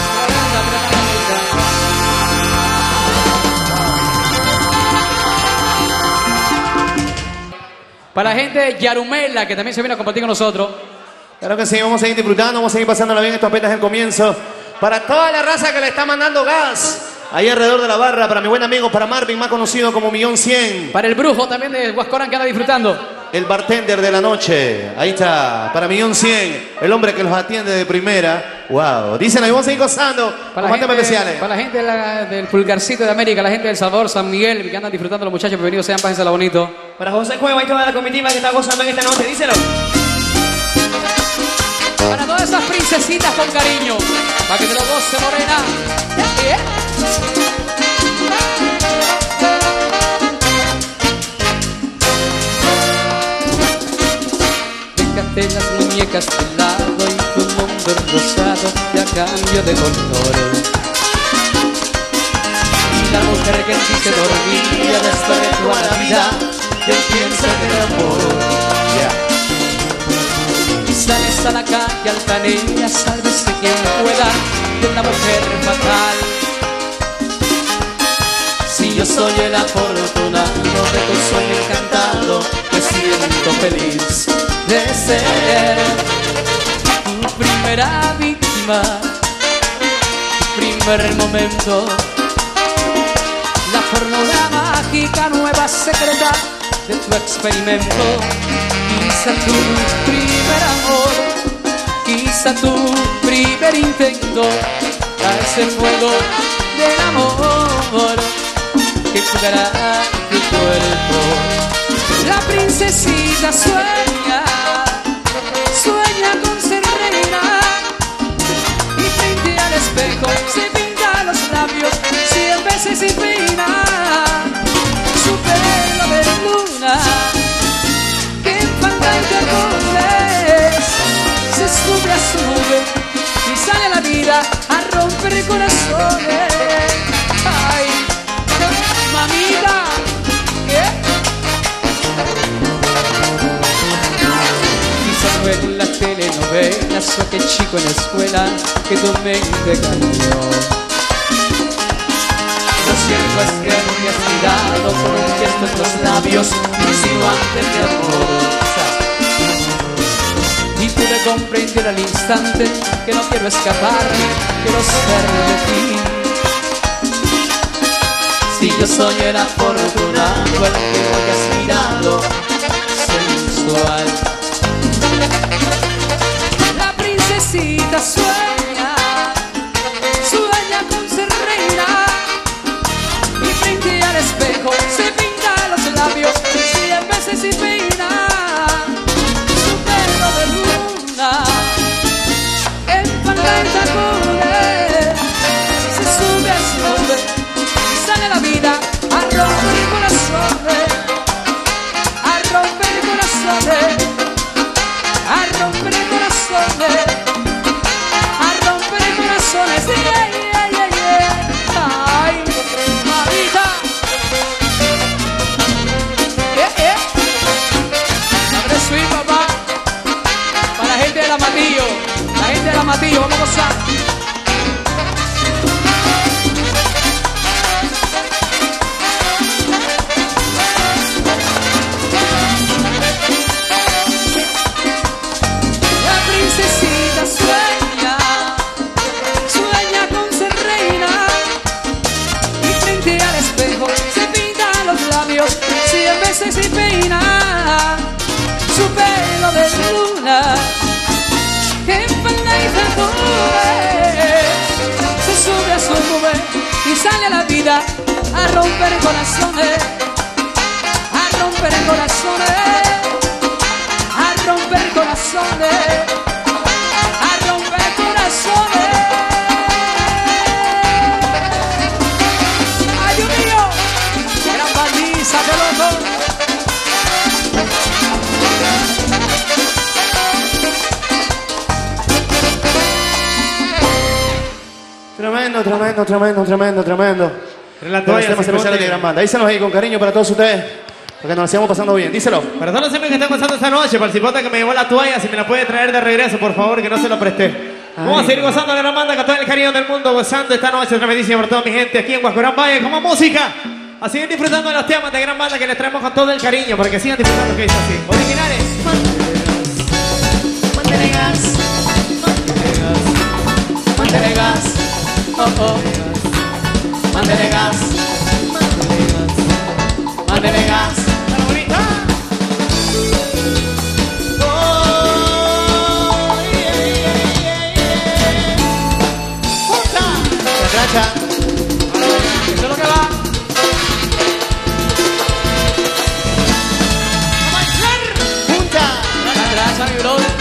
Para la gente de Yarumela, que también se viene a compartir con nosotros. Claro que sí, vamos a seguir disfrutando, vamos a seguir pasándola bien, esto apenas es el comienzo. Para toda la raza que le está mandando gas, ahí alrededor de la barra, para mi buen amigo, para Marvin, más conocido como 1.100.000. Para el brujo también de Huascorán que anda disfrutando. El bartender de la noche, ahí está, para 1.100.000, el hombre que los atiende de primera. Wow, dicen ahí, vamos a seguir gozando con más temas especiales. Para la gente del Pulgarcito de América, la gente del Salvador, San Miguel, que andan disfrutando los muchachos, bienvenidos sean, pásensela bonito. Para José Cueva y toda la comitiva que está gozando en esta noche, díselo. Para todas esas princesitas con cariño, para que te lo goce, morena. Déjate las muñecas de lado y tu mundo rosado de a cambio de color. Y la mujer que en ti se dormía después de toda la vida, que piensa del amor. Sales a la calle altanera, sálvese quien pueda de una mujer fatal. Si yo soy el afortunado de tu sueño encantado, me siento feliz de ser tu primera víctima, tu primer momento, la fórmula mágica nueva secreta de tu experimento. Quizá tu primer amor, quizá tu primer intento, a ese fuego del amor que jugará tu cuerpo. La princesita sueña, sueña con ser reina, y frente al espejo se pinta los labios 100 veces sin pena. Su pelo de luna se sube a su nube y sale a la vida a romper corazones. Ay, mamita, ¿qué? Quizás fue en las telenovelas o aquel chico en la escuela que tu mente cambió. Lo cierto es que no me has mirado con un gesto en los labios insinuante de amor. Y pude comprender al instante que no quiero escapar, quiero ser de ti. Si yo soy el afortunado, el que hoy has mirado, sensual. La princesita sueña, sueña con ser reina, y frente al espejo se pinta los labios 100 veces sin pena. De luna, en falda y tacones, se sube a su nube y sale a la vida a romper corazones, a romper corazones, a romper corazones, a romper corazones. Yeah, yeah, yeah, yeah. Ay, mamita. Abre swing, papá. La gente de la Matillo, vamos a gozar. La princesita sueña, sueña con ser reina, y frente al espejo se pinta los labios 100 veces sin pena. Su pelo de luna en falda y tacones se sube a su nube y sale a la vida a romper corazones, a romper corazones, a romper corazones. corazones, a romper corazones. ¡Ay, Dios mío! Gran baliza de loco. Tremendo, tremendo, tremendo, tremendo, tremendo. La Los toalla, temas si especiales de Gran Banda. Díselos ahí con cariño para todos ustedes, porque nos la sigamos pasando bien. Díselo. Para todos los amigos que están pasando esta noche, para el cipote que me llevó la toalla, si me la puede traer de regreso, por favor, que no se lo presté. Vamos a seguir gozando de la banda con todo el cariño del mundo, gozando esta noche tremendísima para toda mi gente aquí en Guascorán Valle, como música. A seguir disfrutando de los temas de Gran Banda que les traemos con todo el cariño, para que sigan disfrutando que dice así. Originales. Mándele gas, mándele gas, oh oh. Mándele gas, mándele gas. ¡La bonita! La cracha. Eso es lo que va. Punta. La traza, mi brother.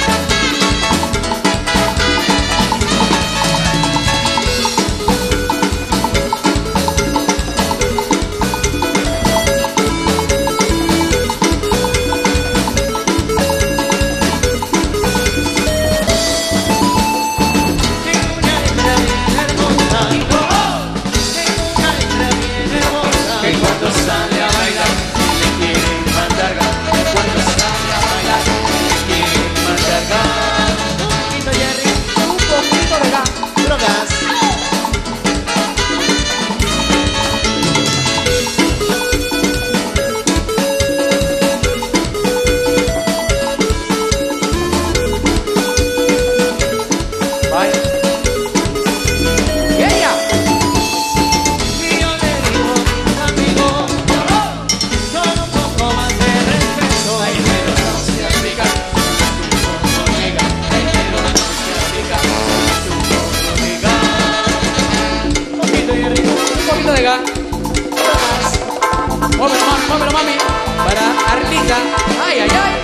Móvelo, mami, para Arlita. Ay, ay, ay.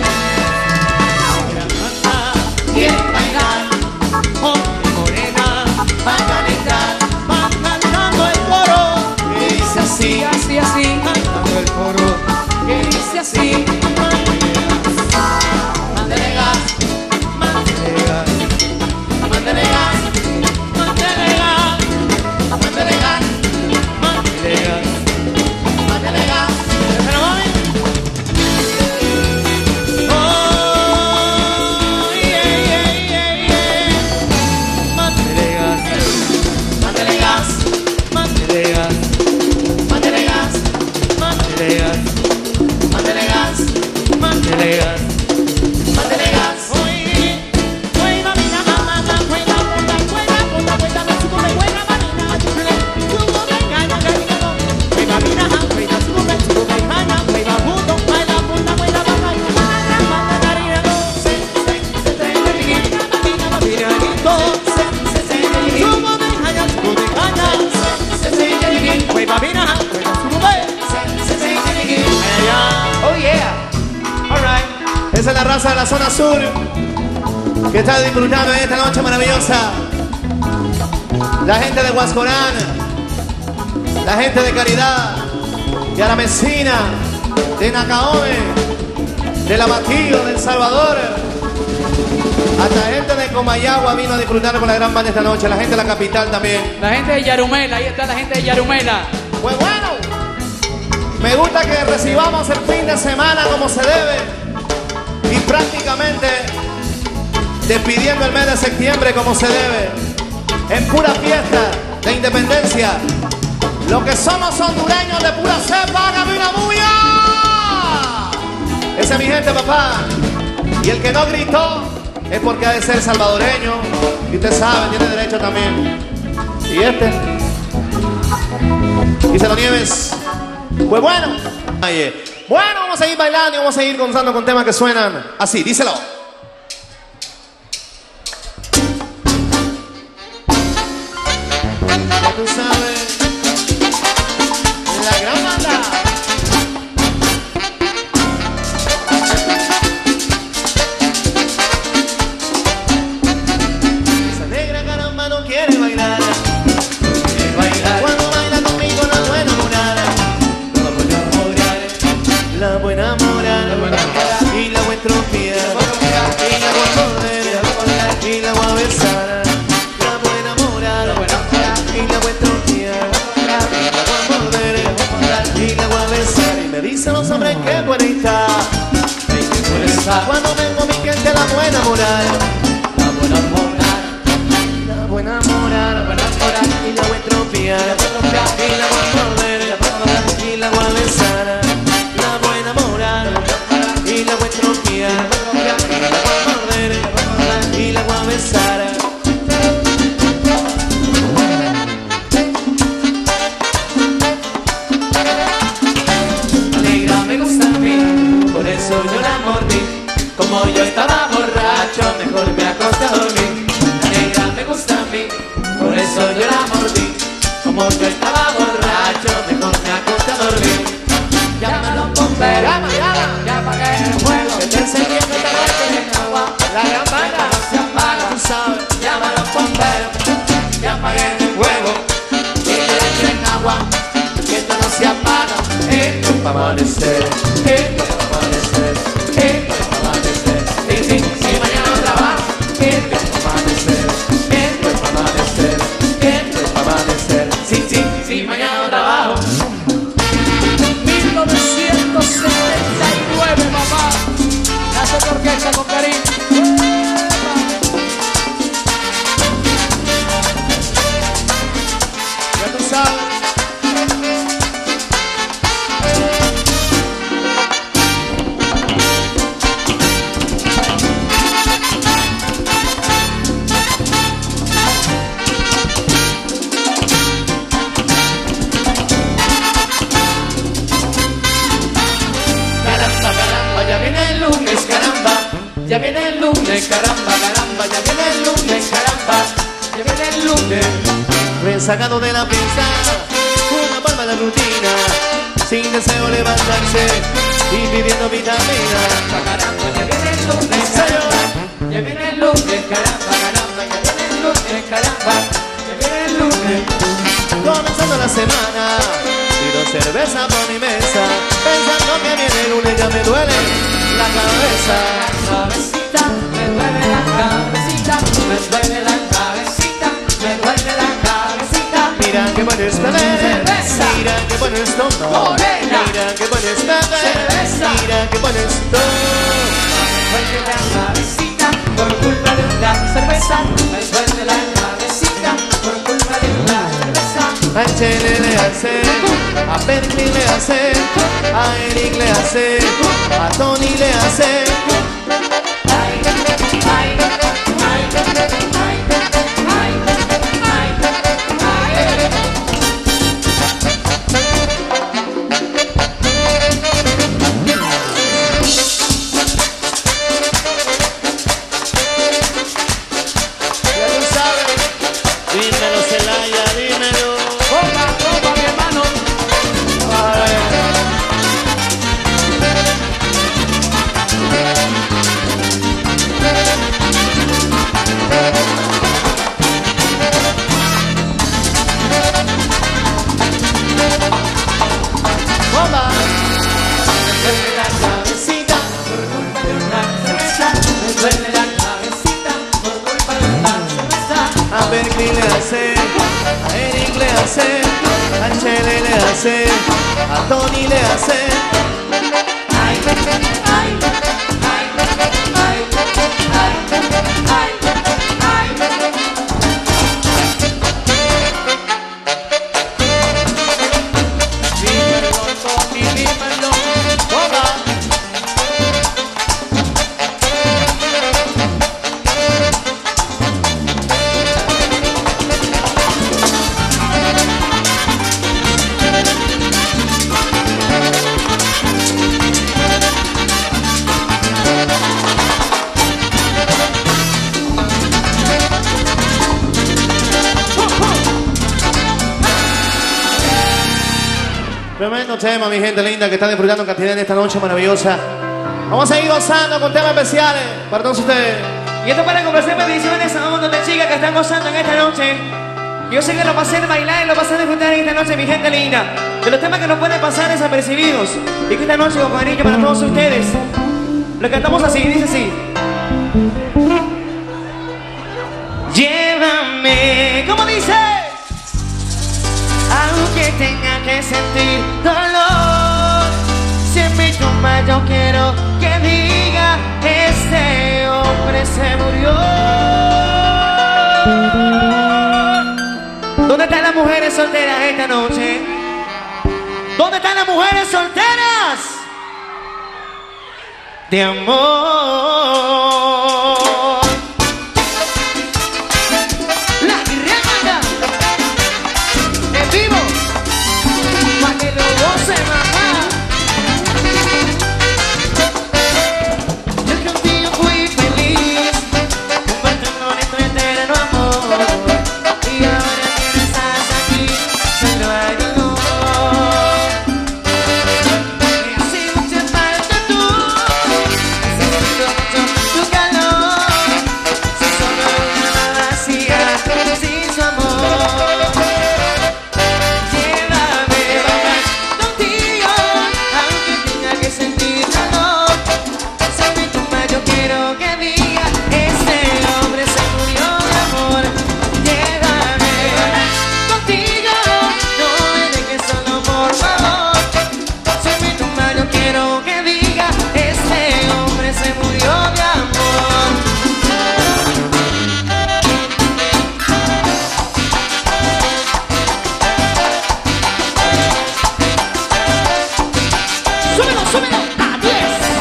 Quiere bailar, morena, bacanita, va cantando el coro. Que dice así, Así, así, cantando el coro. que dice así. Mándele gas, mándele gas, mándele gas, mándele gas, mándele gas, mándele gas, mándele gas. Pero mami. Oh, yeah, yeah, yeah, yeah. Mándele gas, mándele gas, mándele gas, mándele gas, mándele gas, mándele gas, mándele gas. Mándele gas. Juega, mina, mamá, juega, puta, juega, puta, juega, me subo, me juega, manina, chule, subo, me gana, gana, juega, mina, juega, subo, me gana, juega, puto, juega, puta, juega, mamá, manda, manda, darina, se, subo, me gana, subo, me gana, juega, mina, juega, subo, oh yeah, alright. Esa es la raza de la zona sur que está disfrutando en esta noche maravillosa. La gente de Huascorán, la gente de Caridad, de Aramesina, de Nacaome, de La Batillo, de El Salvador. Hasta gente de Comayagua vino a disfrutar con la gran banda esta noche. La gente de la capital también. La gente de Yarumela, ahí está la gente de Yarumela. Pues bueno, me gusta que recibamos el fin de semana como se debe. Y prácticamente despidiendo el mes de septiembre como se debe, en pura fiesta de independencia. Lo que somos hondureños de pura cepa, hágame una bulla. Esa es mi gente, papá. Y el que no gritó es porque ha de ser salvadoreño. Y usted sabe, tiene derecho también. Y este. Y se lo Nieves. Pues bueno. Bueno, vamos a seguir bailando y vamos a seguir gozando con temas que suenan así. Díselo. Ya tú sabes. La gran banda. y la voy a besar. La voy a enamorar y la voy a troquear. Y la voy a morder y la voy a besar. Y me dicen los hombres que bonita. Cuando vengo mi gente la voy a enamorar. La voy a enamorar. La voy a enamorar y la voy a tropear. Y la voy a morder y la voy a besar. La voy a enamorar y la voy a tropear. Y la voy a morder y la voy a besar. Negra me gusta a mí, por eso yo la mordí. Como yo estaba borracho, mejor me acosté a dormir. La negra me gusta a mí, por eso yo la mordí. Como yo estaba borracho, mejor me acosté a dormir. Llama a los bomberos, ya apagué el fuego. Que te encendí en esta noche en agua. La gran banda no se apaga, tú sabes. Llama a los bomberos, ya apagué el fuego. Que te echen en agua, que esto no se apaga. Esto es para amanecer, esto es para amanecer, esto es para amanecer. Si mañana no trabajo, esto es para amanecer, esto es para amanecer, esto es para amanecer. Si mañana no trabajo. 1979, papá. Nace tu orquesta con cariño. Ya tú sabes. Ya viene el lunes, caramba. Ya viene el lunes, caramba, caramba. Ya viene el lunes, caramba. Ya viene el lunes. Rezagado de la pista, una palma de rutina, sin deseo levantarse y pidiendo vitamina. Caramba, ya viene el lunes, caramba. Ya viene el lunes, caramba, caramba. Ya viene el lunes, caramba. Ya viene el lunes. Comenzando la semana, pido cerveza por mi mesa, pensando que viene el lunes ya me duele la cabeza. Cabecita, me duele la cabecita, me duele la cabecita, me duele la cabecita. Mira que bueno es beber, Cerveza. mira que bueno es tomar, Morena. mira que bueno es beber, Cerveza. mira que bueno es tomar. Me duele la cabecita por culpa de una cerveza. Me duele la cabecita por culpa de una cerveza. A Chele le hace, a Berkeley le hace, a Eric le hace, a Tony le hace. Ay, ay, ay, ay, ay, ay. Ya tú sabes, dímelo Celaya, dímelo. Toma, mi hermano. Bomba. Me duele la cabecita por culpa de una cerveza. Me duele la cabecita por culpa de una cerveza. A Berkeley le hace, a Eric le hace, a Chele le hace, a Tony le hace. Ay, ay, ay, ay, ay, ay, ay. Dímelo, Tony, dímelo. Bomba. Tremendo tema, mi gente linda, que está disfrutando cantidad en esta noche maravillosa. Vamos a seguir gozando con temas especiales para todos ustedes. Y esto para complacer peticiones a un montón de chicas que están gozando en esta noche. Yo sé que lo pasé a bailar y lo pasé a disfrutar en esta noche, mi gente linda. De los temas que no pueden pasar desapercibidos. Y que esta noche con cariño para todos ustedes. Lo cantamos así, dice así. Llévame, ¿cómo dice? Aunque tenga que sentir dolor, si en mi tumba yo quiero que diga, este hombre se murió. ¿Dónde están las mujeres solteras esta noche? ¿Dónde están las mujeres solteras? De amor. La guirriana en vivo, pa' que lo goce, mamá. Yo contigo fui feliz, compartiendo nuestro eterno amor. Y ahora que no estás aquí, solo hay dolor. Me hace mucha falta tú, necesito mucho tu calor. Soy solo una alma vacía, sin su amor. Llévame contigo, aunque tenga que sentir dolor. Si en mi tumba yo quiero que diga, este hombre se murió de amor. Llévame contigo, no me dejes solo, por favor. Si en mi tumba yo quiero que diga, este hombre se murió de amor. Súbelo, súbelo, a 10.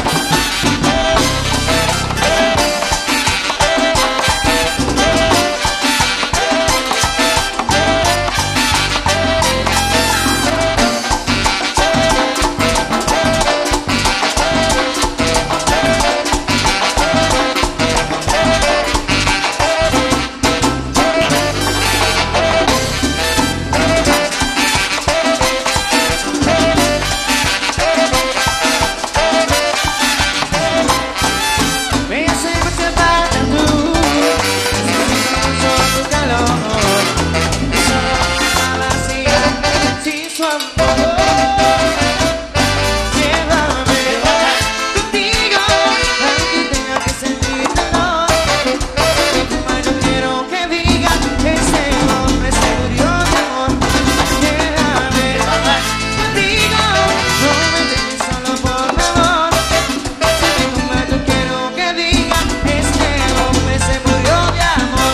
Me hace mucha falta tú, necesito mucho tu calor. Y solo una vacía, sin su amor. Llévame contigo, aunque tenga que sentir dolor. Yo quiero que diga, ese hombre se murió de amor. Llévame contigo, no me dejes solo, por favor. Yo quiero que diga, este hombre se murió de amor.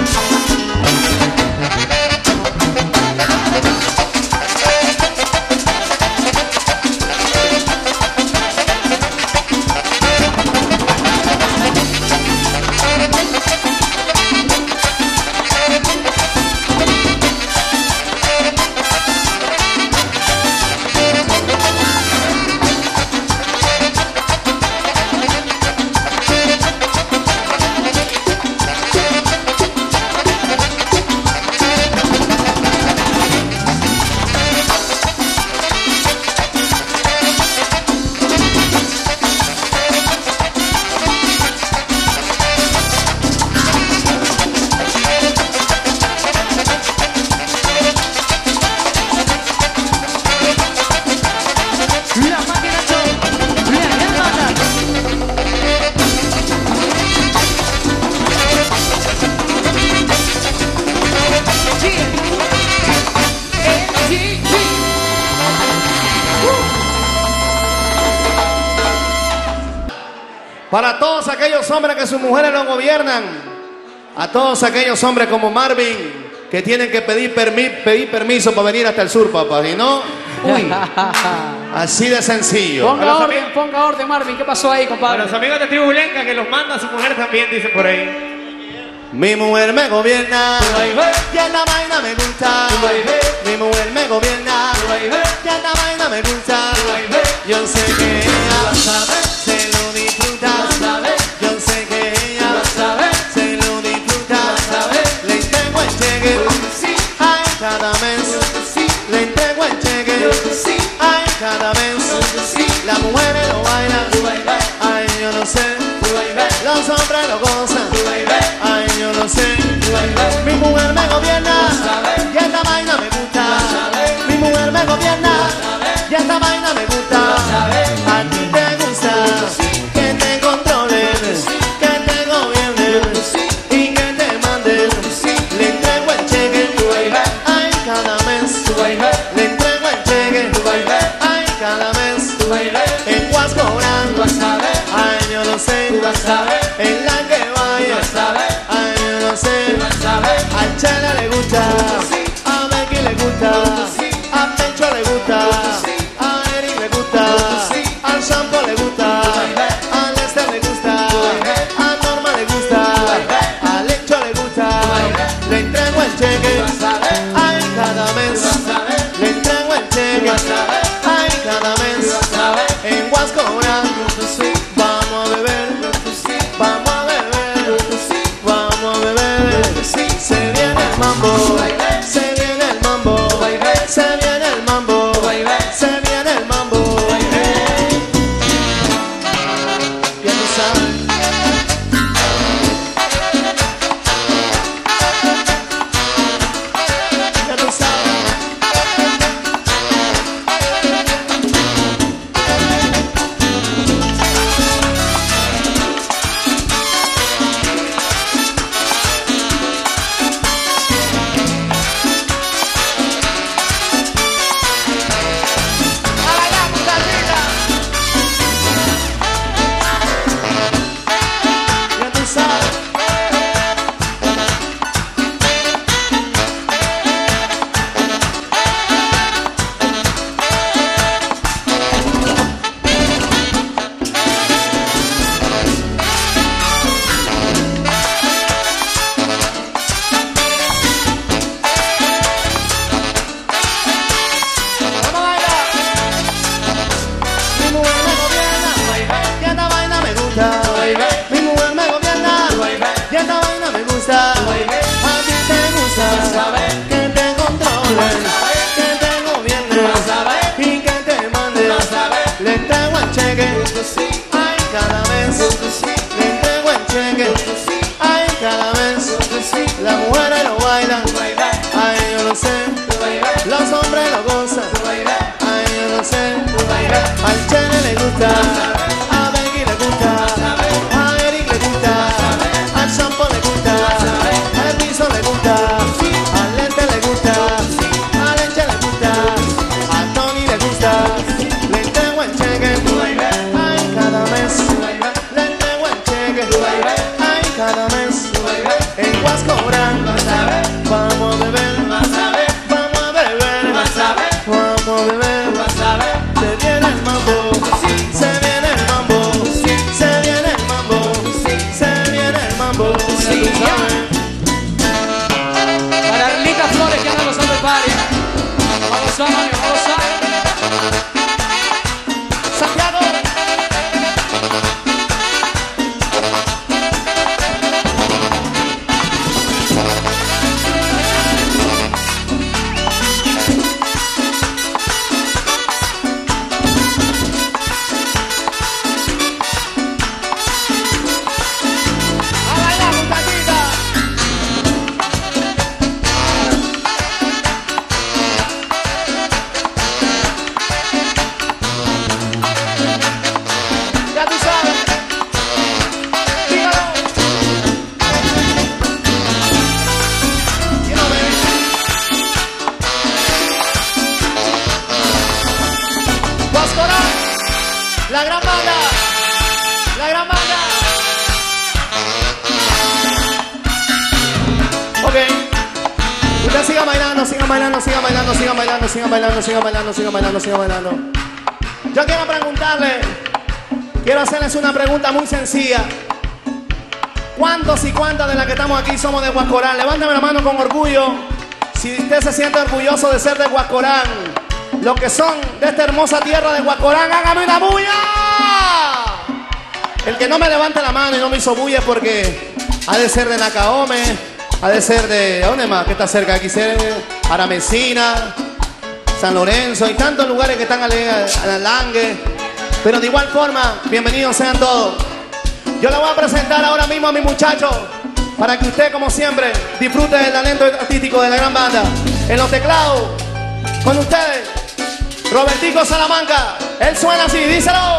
La máquina show, la gran banda. Para todos aquellos hombres que sus mujeres no gobiernan, a todos aquellos hombres como Marvin que tienen que pedir permiso para venir hasta el sur, papá, y no, uy, así de sencillo. Ponga orden, Marvin. ¿Qué pasó ahí, A compadre? los amigos de Tribu Blanca que los manda a su mujer también, dicen por ahí. Mi mujer me gobierna, y esta vaina me gusta. Mi mujer me gobierna, y esta vaina me gusta. Yo sé que ella se lo disfruta. Yo sé que ella se lo disfruta. Le entrego el cheque, ay, cada mes. Le entrego el cheque, ay, cada mes. Las mujeres lo bailan, ay, yo no sé. Los hombres lo gozan, ay, yo no sé. Mi mujer me gobierna, y esta vaina me gusta. Mi mujer me gobierna, y esta vaina me gusta. A ti te gusta, que te encontró. gusta, tú, baby. a ti te gusta, Vas a ver. que te controlen, Vas a ver. que te gobiernen Vas a ver. y que te manden. Vas a ver. Le entrego el cheque, Sí, ay, cada vez. sí, Le entrego el cheque, sí, ay, cada vez. sí. Las mujeres lo bailan, Tú, baby. ay, yo lo sé. Tú, baby. Los hombres lo gozan, Tú, baby. ay, yo lo sé. Tú, baby. Al Chene le gusta, a Becky le gusta, a Eric le gusta, al Sampo le gusta, al Rizzo le gusta, al Lente le gusta, a Leche le gusta, a Tony le gusta. Le entrego el cheque, ay, cada mes. Le entrego el cheque, ay, cada mes. En Huascobrán, vamos a beber, vamos a beber, vamos a beber. Se viene el mambo, se viene el mambo, se viene el mambo, se viene el mambo. Ya tú sabes. Para Arlita Flores que anda gozando el party. Vamos a, mami, vamos a. Santiago. A bailar, muchachita. Ya tú sabes. Dígalo. You know, baby. Huascorán, la gran banda. La gran banda. Ok. Usted siga bailando, siga bailando, siga bailando, siga bailando, siga bailando, siga bailando, siga bailando, siga bailando. Yo quiero preguntarle, quiero hacerles una pregunta muy sencilla. ¿Cuántos y cuántas de las que estamos aquí somos de Huascorán? Levántame la mano con orgullo. Si usted se siente orgulloso de ser de Huascorán, los que son de esta hermosa tierra de Huascorán, hágame una bulla. El que no me levante la mano y no me hizo bulla porque ha de ser de Nacaome, ha de ser de... ¿Dónde más? ¿Qué está cerca? Aquí Aramecina, San Lorenzo y tantos lugares que están a Langue. Pero de igual forma, bienvenidos sean todos. Yo le voy a presentar ahora mismo a mi muchacho para que usted, como siempre, disfrute del talento artístico de la gran banda. En los teclados, con ustedes, Robertico Salamanca. Él suena así, díselo.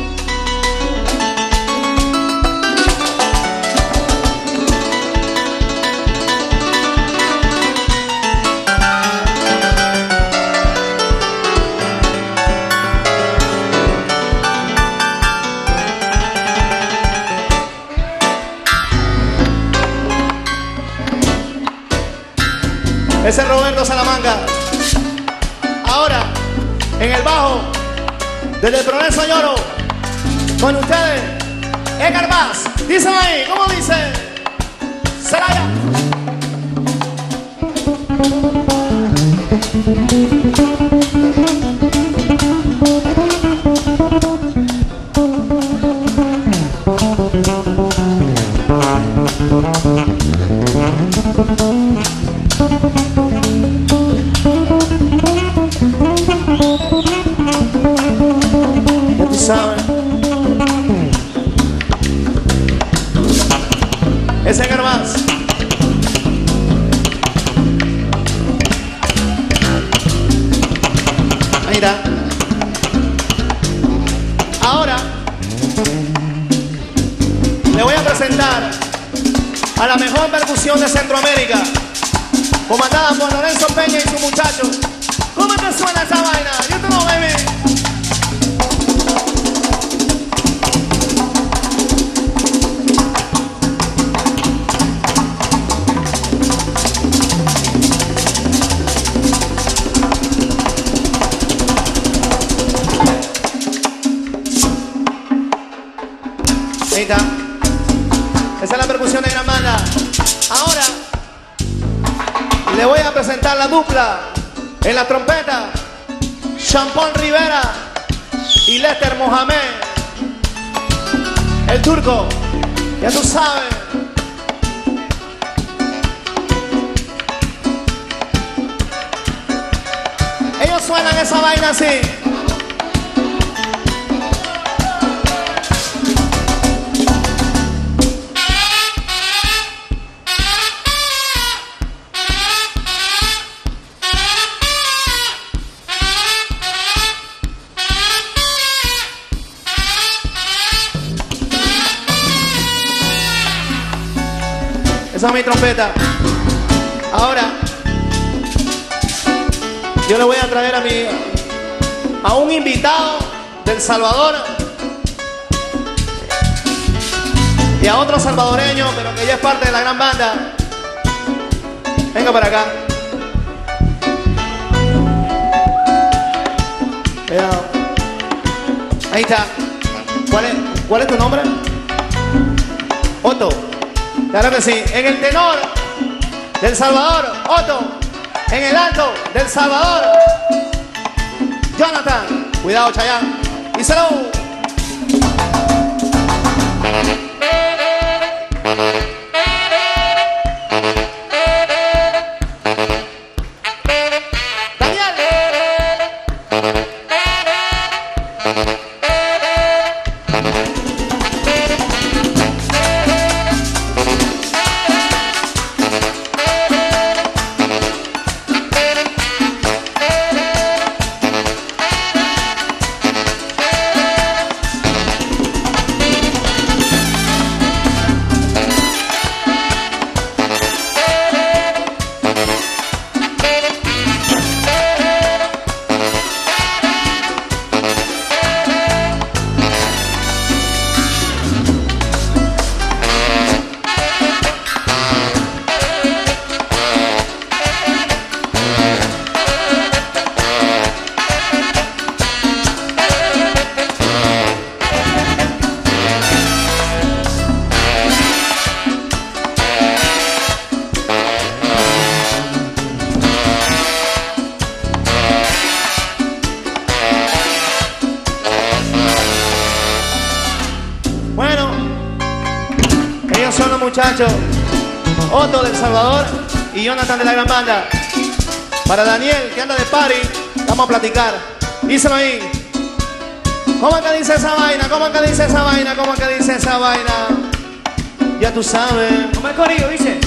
Ese es Roberto Salamanca. Ahora, en el bajo, desde el Progreso Lloro, con ustedes, Edgar Vaz. Dicen ahí, ¿cómo dice? Celaya. Ya tú sabes. Ese Edgar Vaz. Mira. Ahora le voy a presentar a la mejor percusión de Centroamérica, comandada por Lorenzo Peña y su muchacho. ¿Cómo te suena esa vaina? Yo te lo baby. Ahí está. Esa es la percusión de gran banda. Ahora le voy a presentar la dupla en la trompeta, Champón Rivera y Lester Mohamed, el turco. Ya tú sabes. bailan esa vaina así. Esa es mi trompeta. Ahora, yo le voy a traer a un invitado del Salvador y a otro salvadoreño, pero que ya es parte de la gran banda. Venga para acá. Cuidado. Ahí está. ¿Cuál es tu nombre? Otto. Claro que sí. En el tenor del Salvador, Otto. En el alto del Salvador, Jonathan. Cuidado, Chayanne. Díselo. Son los muchachos Otto del Salvador y Jonathan de la gran banda. Para Daniel, que anda de party, vamos a platicar. Díselo ahí. ¿Cómo es que dice esa vaina? ¿Cómo es que dice esa vaina? ¿Cómo es que dice esa vaina? Ya tú sabes. ¿Cómo el corillo dice?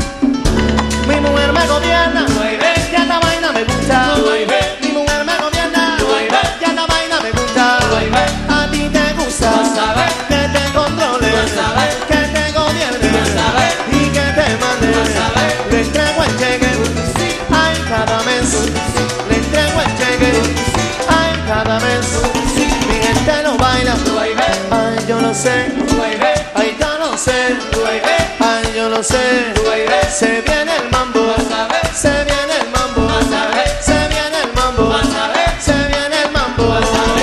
Mi mujer me gobierna, ya esta vaina me gusta. Mi mujer me gobierna, ya esta vaina me gusta. A ti te gusta que te controle, que te gobierne y que te mande. Le entrego el cheque, ay, cada mes. Le entrego el cheque, ay, cada mes. Mi gente lo baila, ay, yo no sé. Ay, yo no sé. Ay, yo no sé. Se viene el mambo. Se viene el mambo. Se viene el mambo. Se viene el mambo.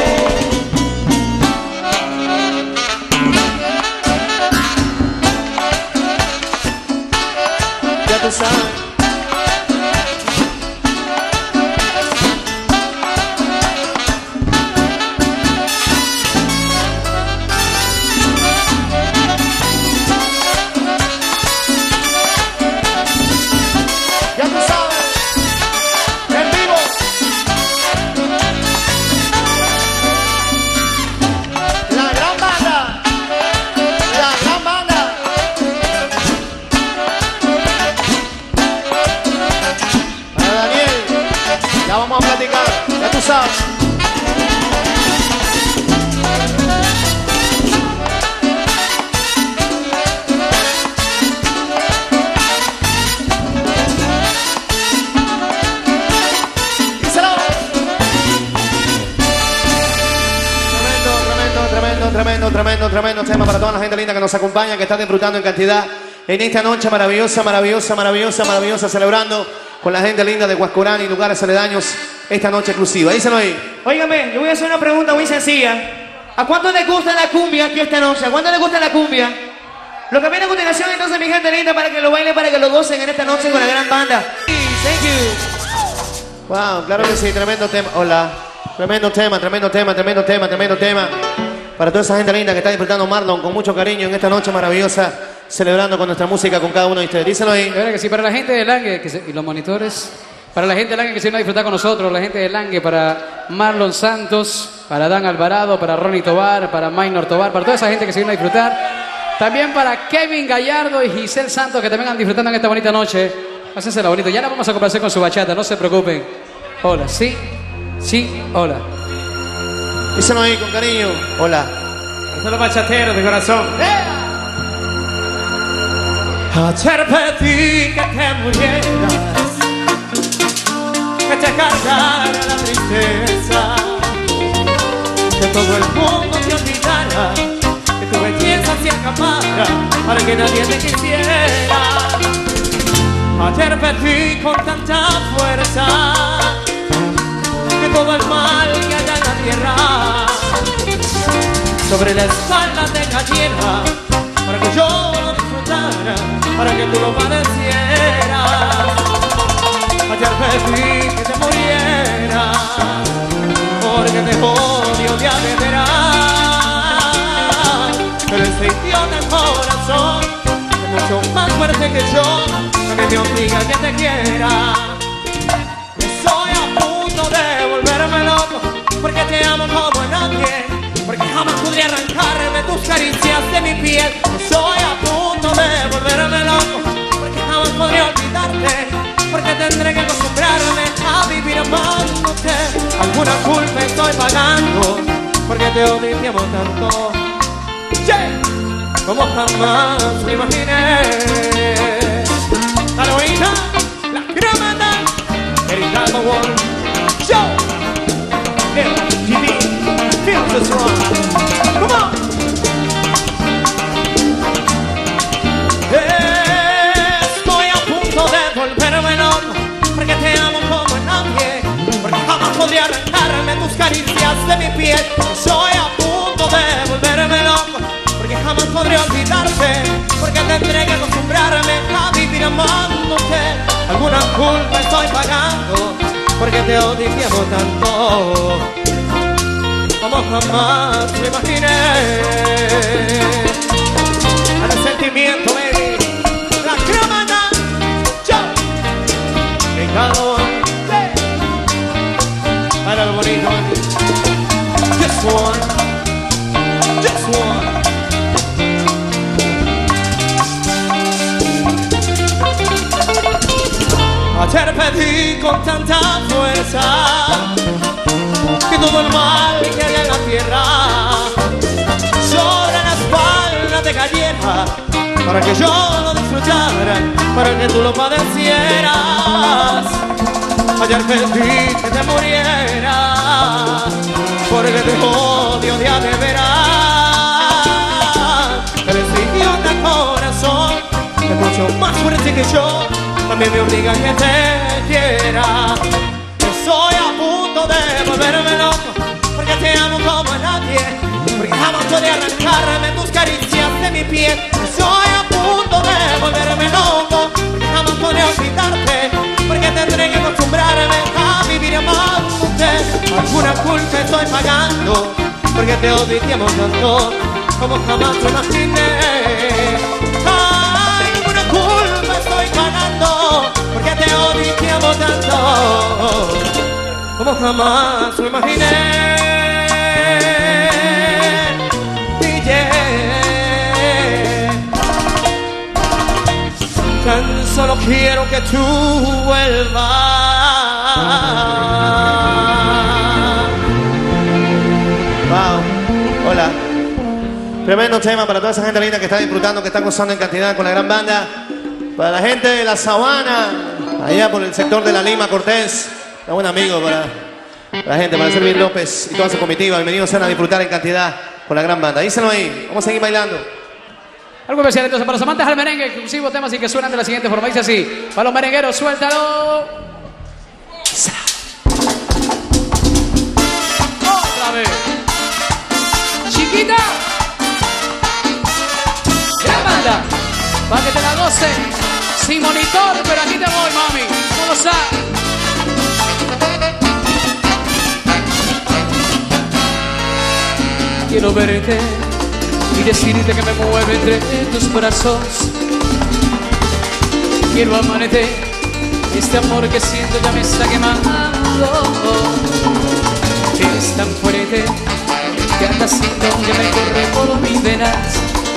Ya tú sabes. Vamos a platicar, ya tú sabes. Díselo. Tremendo tema para toda la gente linda que nos acompaña, que está disfrutando en cantidad en esta noche maravillosa, celebrando con la gente linda de Huascorán y lugares aledaños esta noche exclusiva. Díselo ahí. Óigame, le voy a hacer una pregunta muy sencilla. ¿A cuánto les gusta la cumbia aquí esta noche? ¿A cuánto les gusta la cumbia? Lo que viene a continuación entonces, mi gente linda, para que lo bailen, para que lo gocen en esta noche con la gran banda. Thank you. Wow, claro que sí, tremendo tema. Hola. Tremendo tema. Para toda esa gente linda que está disfrutando Marlon con mucho cariño en esta noche maravillosa, celebrando con nuestra música con cada uno de ustedes. Díselo ahí. De verdad que sí, para la gente del ángel y los monitores. Para la gente de Lange que se vino a disfrutar con nosotros, la gente de Lange, para Marlon Santos, para Dan Alvarado, para Ronnie Tobar, para Maynor Tobar, para toda esa gente que se vino a disfrutar. También para Kevin Gallardo y Giselle Santos que también están disfrutando en esta bonita noche. Pásensela bonito. Ya la vamos a complacer con su bachata, no se preocupen. Hola, sí, sí, hola. Díselo ahí con cariño. Hola. Son los bachateros de corazón. Ayer pedí que te murieras, que te cargara la tristeza, que todo el mundo te olvidara, que tu belleza se acabara para que nadie te quisiera. Ayer pedí con tanta fuerza que todo el mal que haya en la tierra sobre la espalda te cayera, para que yo lo disfrutara, para que tú lo padecieras. Ayer pedí que te murieras, porque te odio ya de veras. Pero ese idiota corazón es mucho más fuerte que yo, que me obliga a que te quiera. Estoy a punto de volverme loco, porque te amo como a nadie, porque jamás podría arrancarme tus caricias de mi piel. Estoy a punto de volverme loco, porque jamás podría olvidarte, porque tendré que acostumbrarme a vivir amándote. Alguna culpa estoy pagando, porque te odio y te amo tanto, yeah, como jamás me imaginé. Halloween, la gramada, Erika Mawon, show, MTV, feel this one, come on. Estoy a punto de volverme loco, porque te amo como a nadie, porque jamás podría arrancarme tus caricias de mi piel. Estoy a punto de volverme loco, porque jamás podré olvidarte, porque tendré que acostumbrarme a vivir amándote. Alguna culpa estoy pagando, porque te odio y te amo tanto, como jamás me imaginé. Al sentimiento, baby, la gramada, yo, en calor, para lo bonito, just one, just one. Ayer pedí con tanta fuerza que todo el mal que hay en la tierra sobre la espalda te cayera, para que yo lo disfrutara, para que tú lo padecieras. Ayer pedí que te murieras, porque te odio ya de veras. Pero ese idiota corazón es mucho más fuerte que yo, también me obliga a que te quiera. Estoy a punto de volverme loco, porque te amo como a nadie, porque jamás podré arrancarme tus caricias de mi piel. Estoy a punto de volverme loco, porque jamás podré olvidarte, porque tendré que acostumbrarme a vivir amándote. Alguna culpa estoy pagando, porque te odio y te amo tanto, como jamás lo imaginé. Alguna culpa estoy pagando, porque te odio y te amo tanto, como jamás lo imaginé. DJ, tan solo quiero que tú vuelvas. Wow. Hola. Tremendo tema para toda esa gente linda que está disfrutando, que está gozando en cantidad con la gran banda. Para la gente de la Sabana, allá por el sector de la Lima, Cortés. Un buen amigo para la gente, para Servir López y toda su comitiva. Bienvenidos sean a disfrutar en cantidad con la gran banda. Díselo ahí, vamos a seguir bailando. Algo especial entonces para los amantes del merengue, exclusivo temas y que suenan de la siguiente forma. Dice así, para los merengueros, suéltalo. Otra vez. Chiquita. Gran banda. Para que te la goce. Sin monitor, pero aquí te voy, mami. ¿Cómo lo sabes? Quiero verte y decirte que me mueve entre tus brazos. Quiero amanecer Este amor que siento ya me está quemando. Es tan fuerte que anda haciendo que me corre por mis venas.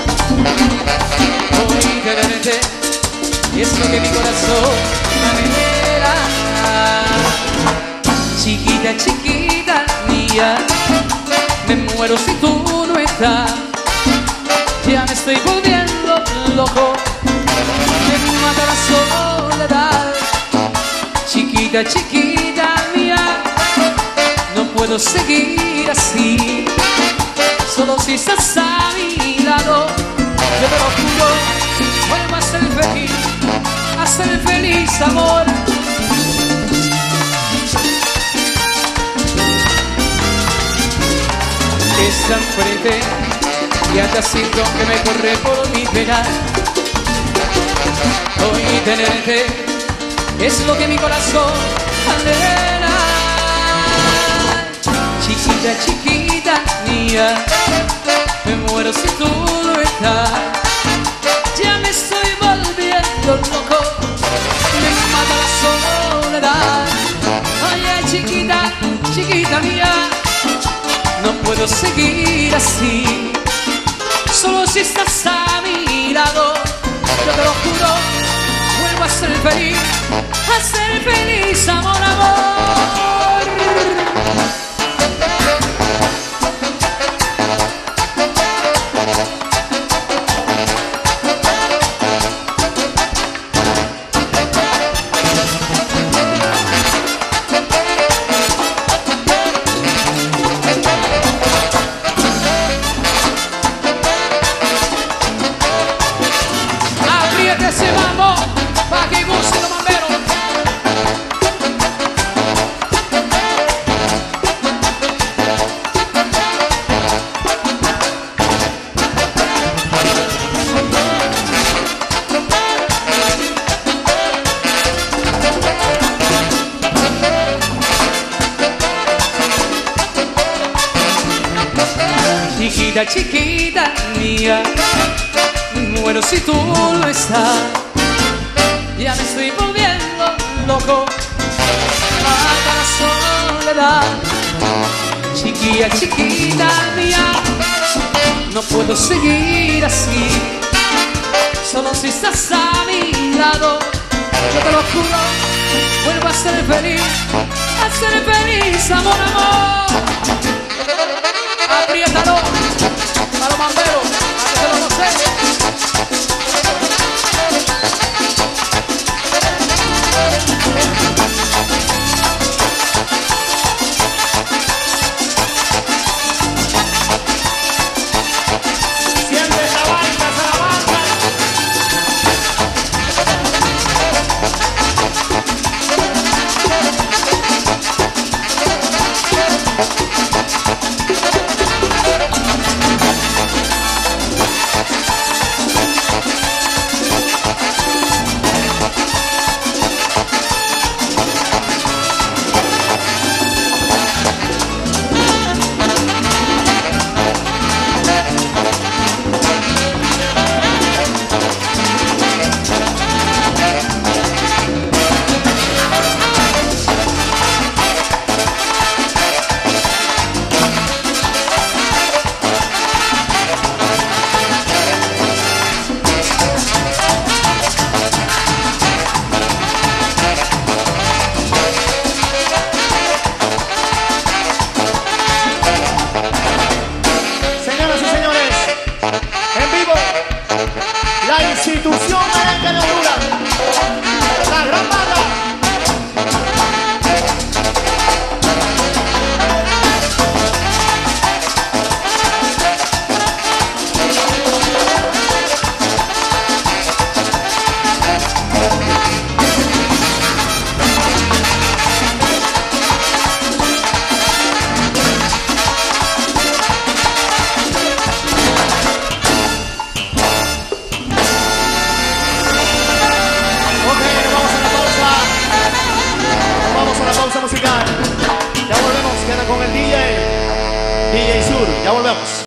Hoy tenerte es lo que mi corazón anhela. Chiquita, chiquita mía, me muero si tú no estás. Ya me estoy volviendo loco, me mata la soledad. Chiquita, chiquita mía, no puedo seguir así. Solo si estás a mi lado, yo te lo juro, vuelvo a ser feliz, amor. Es tan fuerte y hasta siento que me corre por mis venas. Hoy tenerte es lo que mi corazón anhela. Chiquita, chiquita mía, me muero si tú no estás. Ya me estoy volviendo loco, me mata la soledad. Oye, chiquita, chiquita mía, no puedo seguir así. Solo si estás a mi lado, yo te lo juro, vuelvo a ser feliz, amor, amor. Ese mambo, pa' que guste los mamberos. Chiquita, chiquita mía, muero si tú no estás. Ya me estoy volviendo loco, mata la soledad. Chiquilla, chiquita mía, no puedo seguir así. Solo si estás a mi lado, yo te lo juro, vuelvo a ser feliz, amor, amor. Apriétalo, a los mamberos, a que te lo gocen. Institución Merengue de Honduras, la gran banda. Musical. Ya volvemos, queda con el DJ Sur, ya volvemos.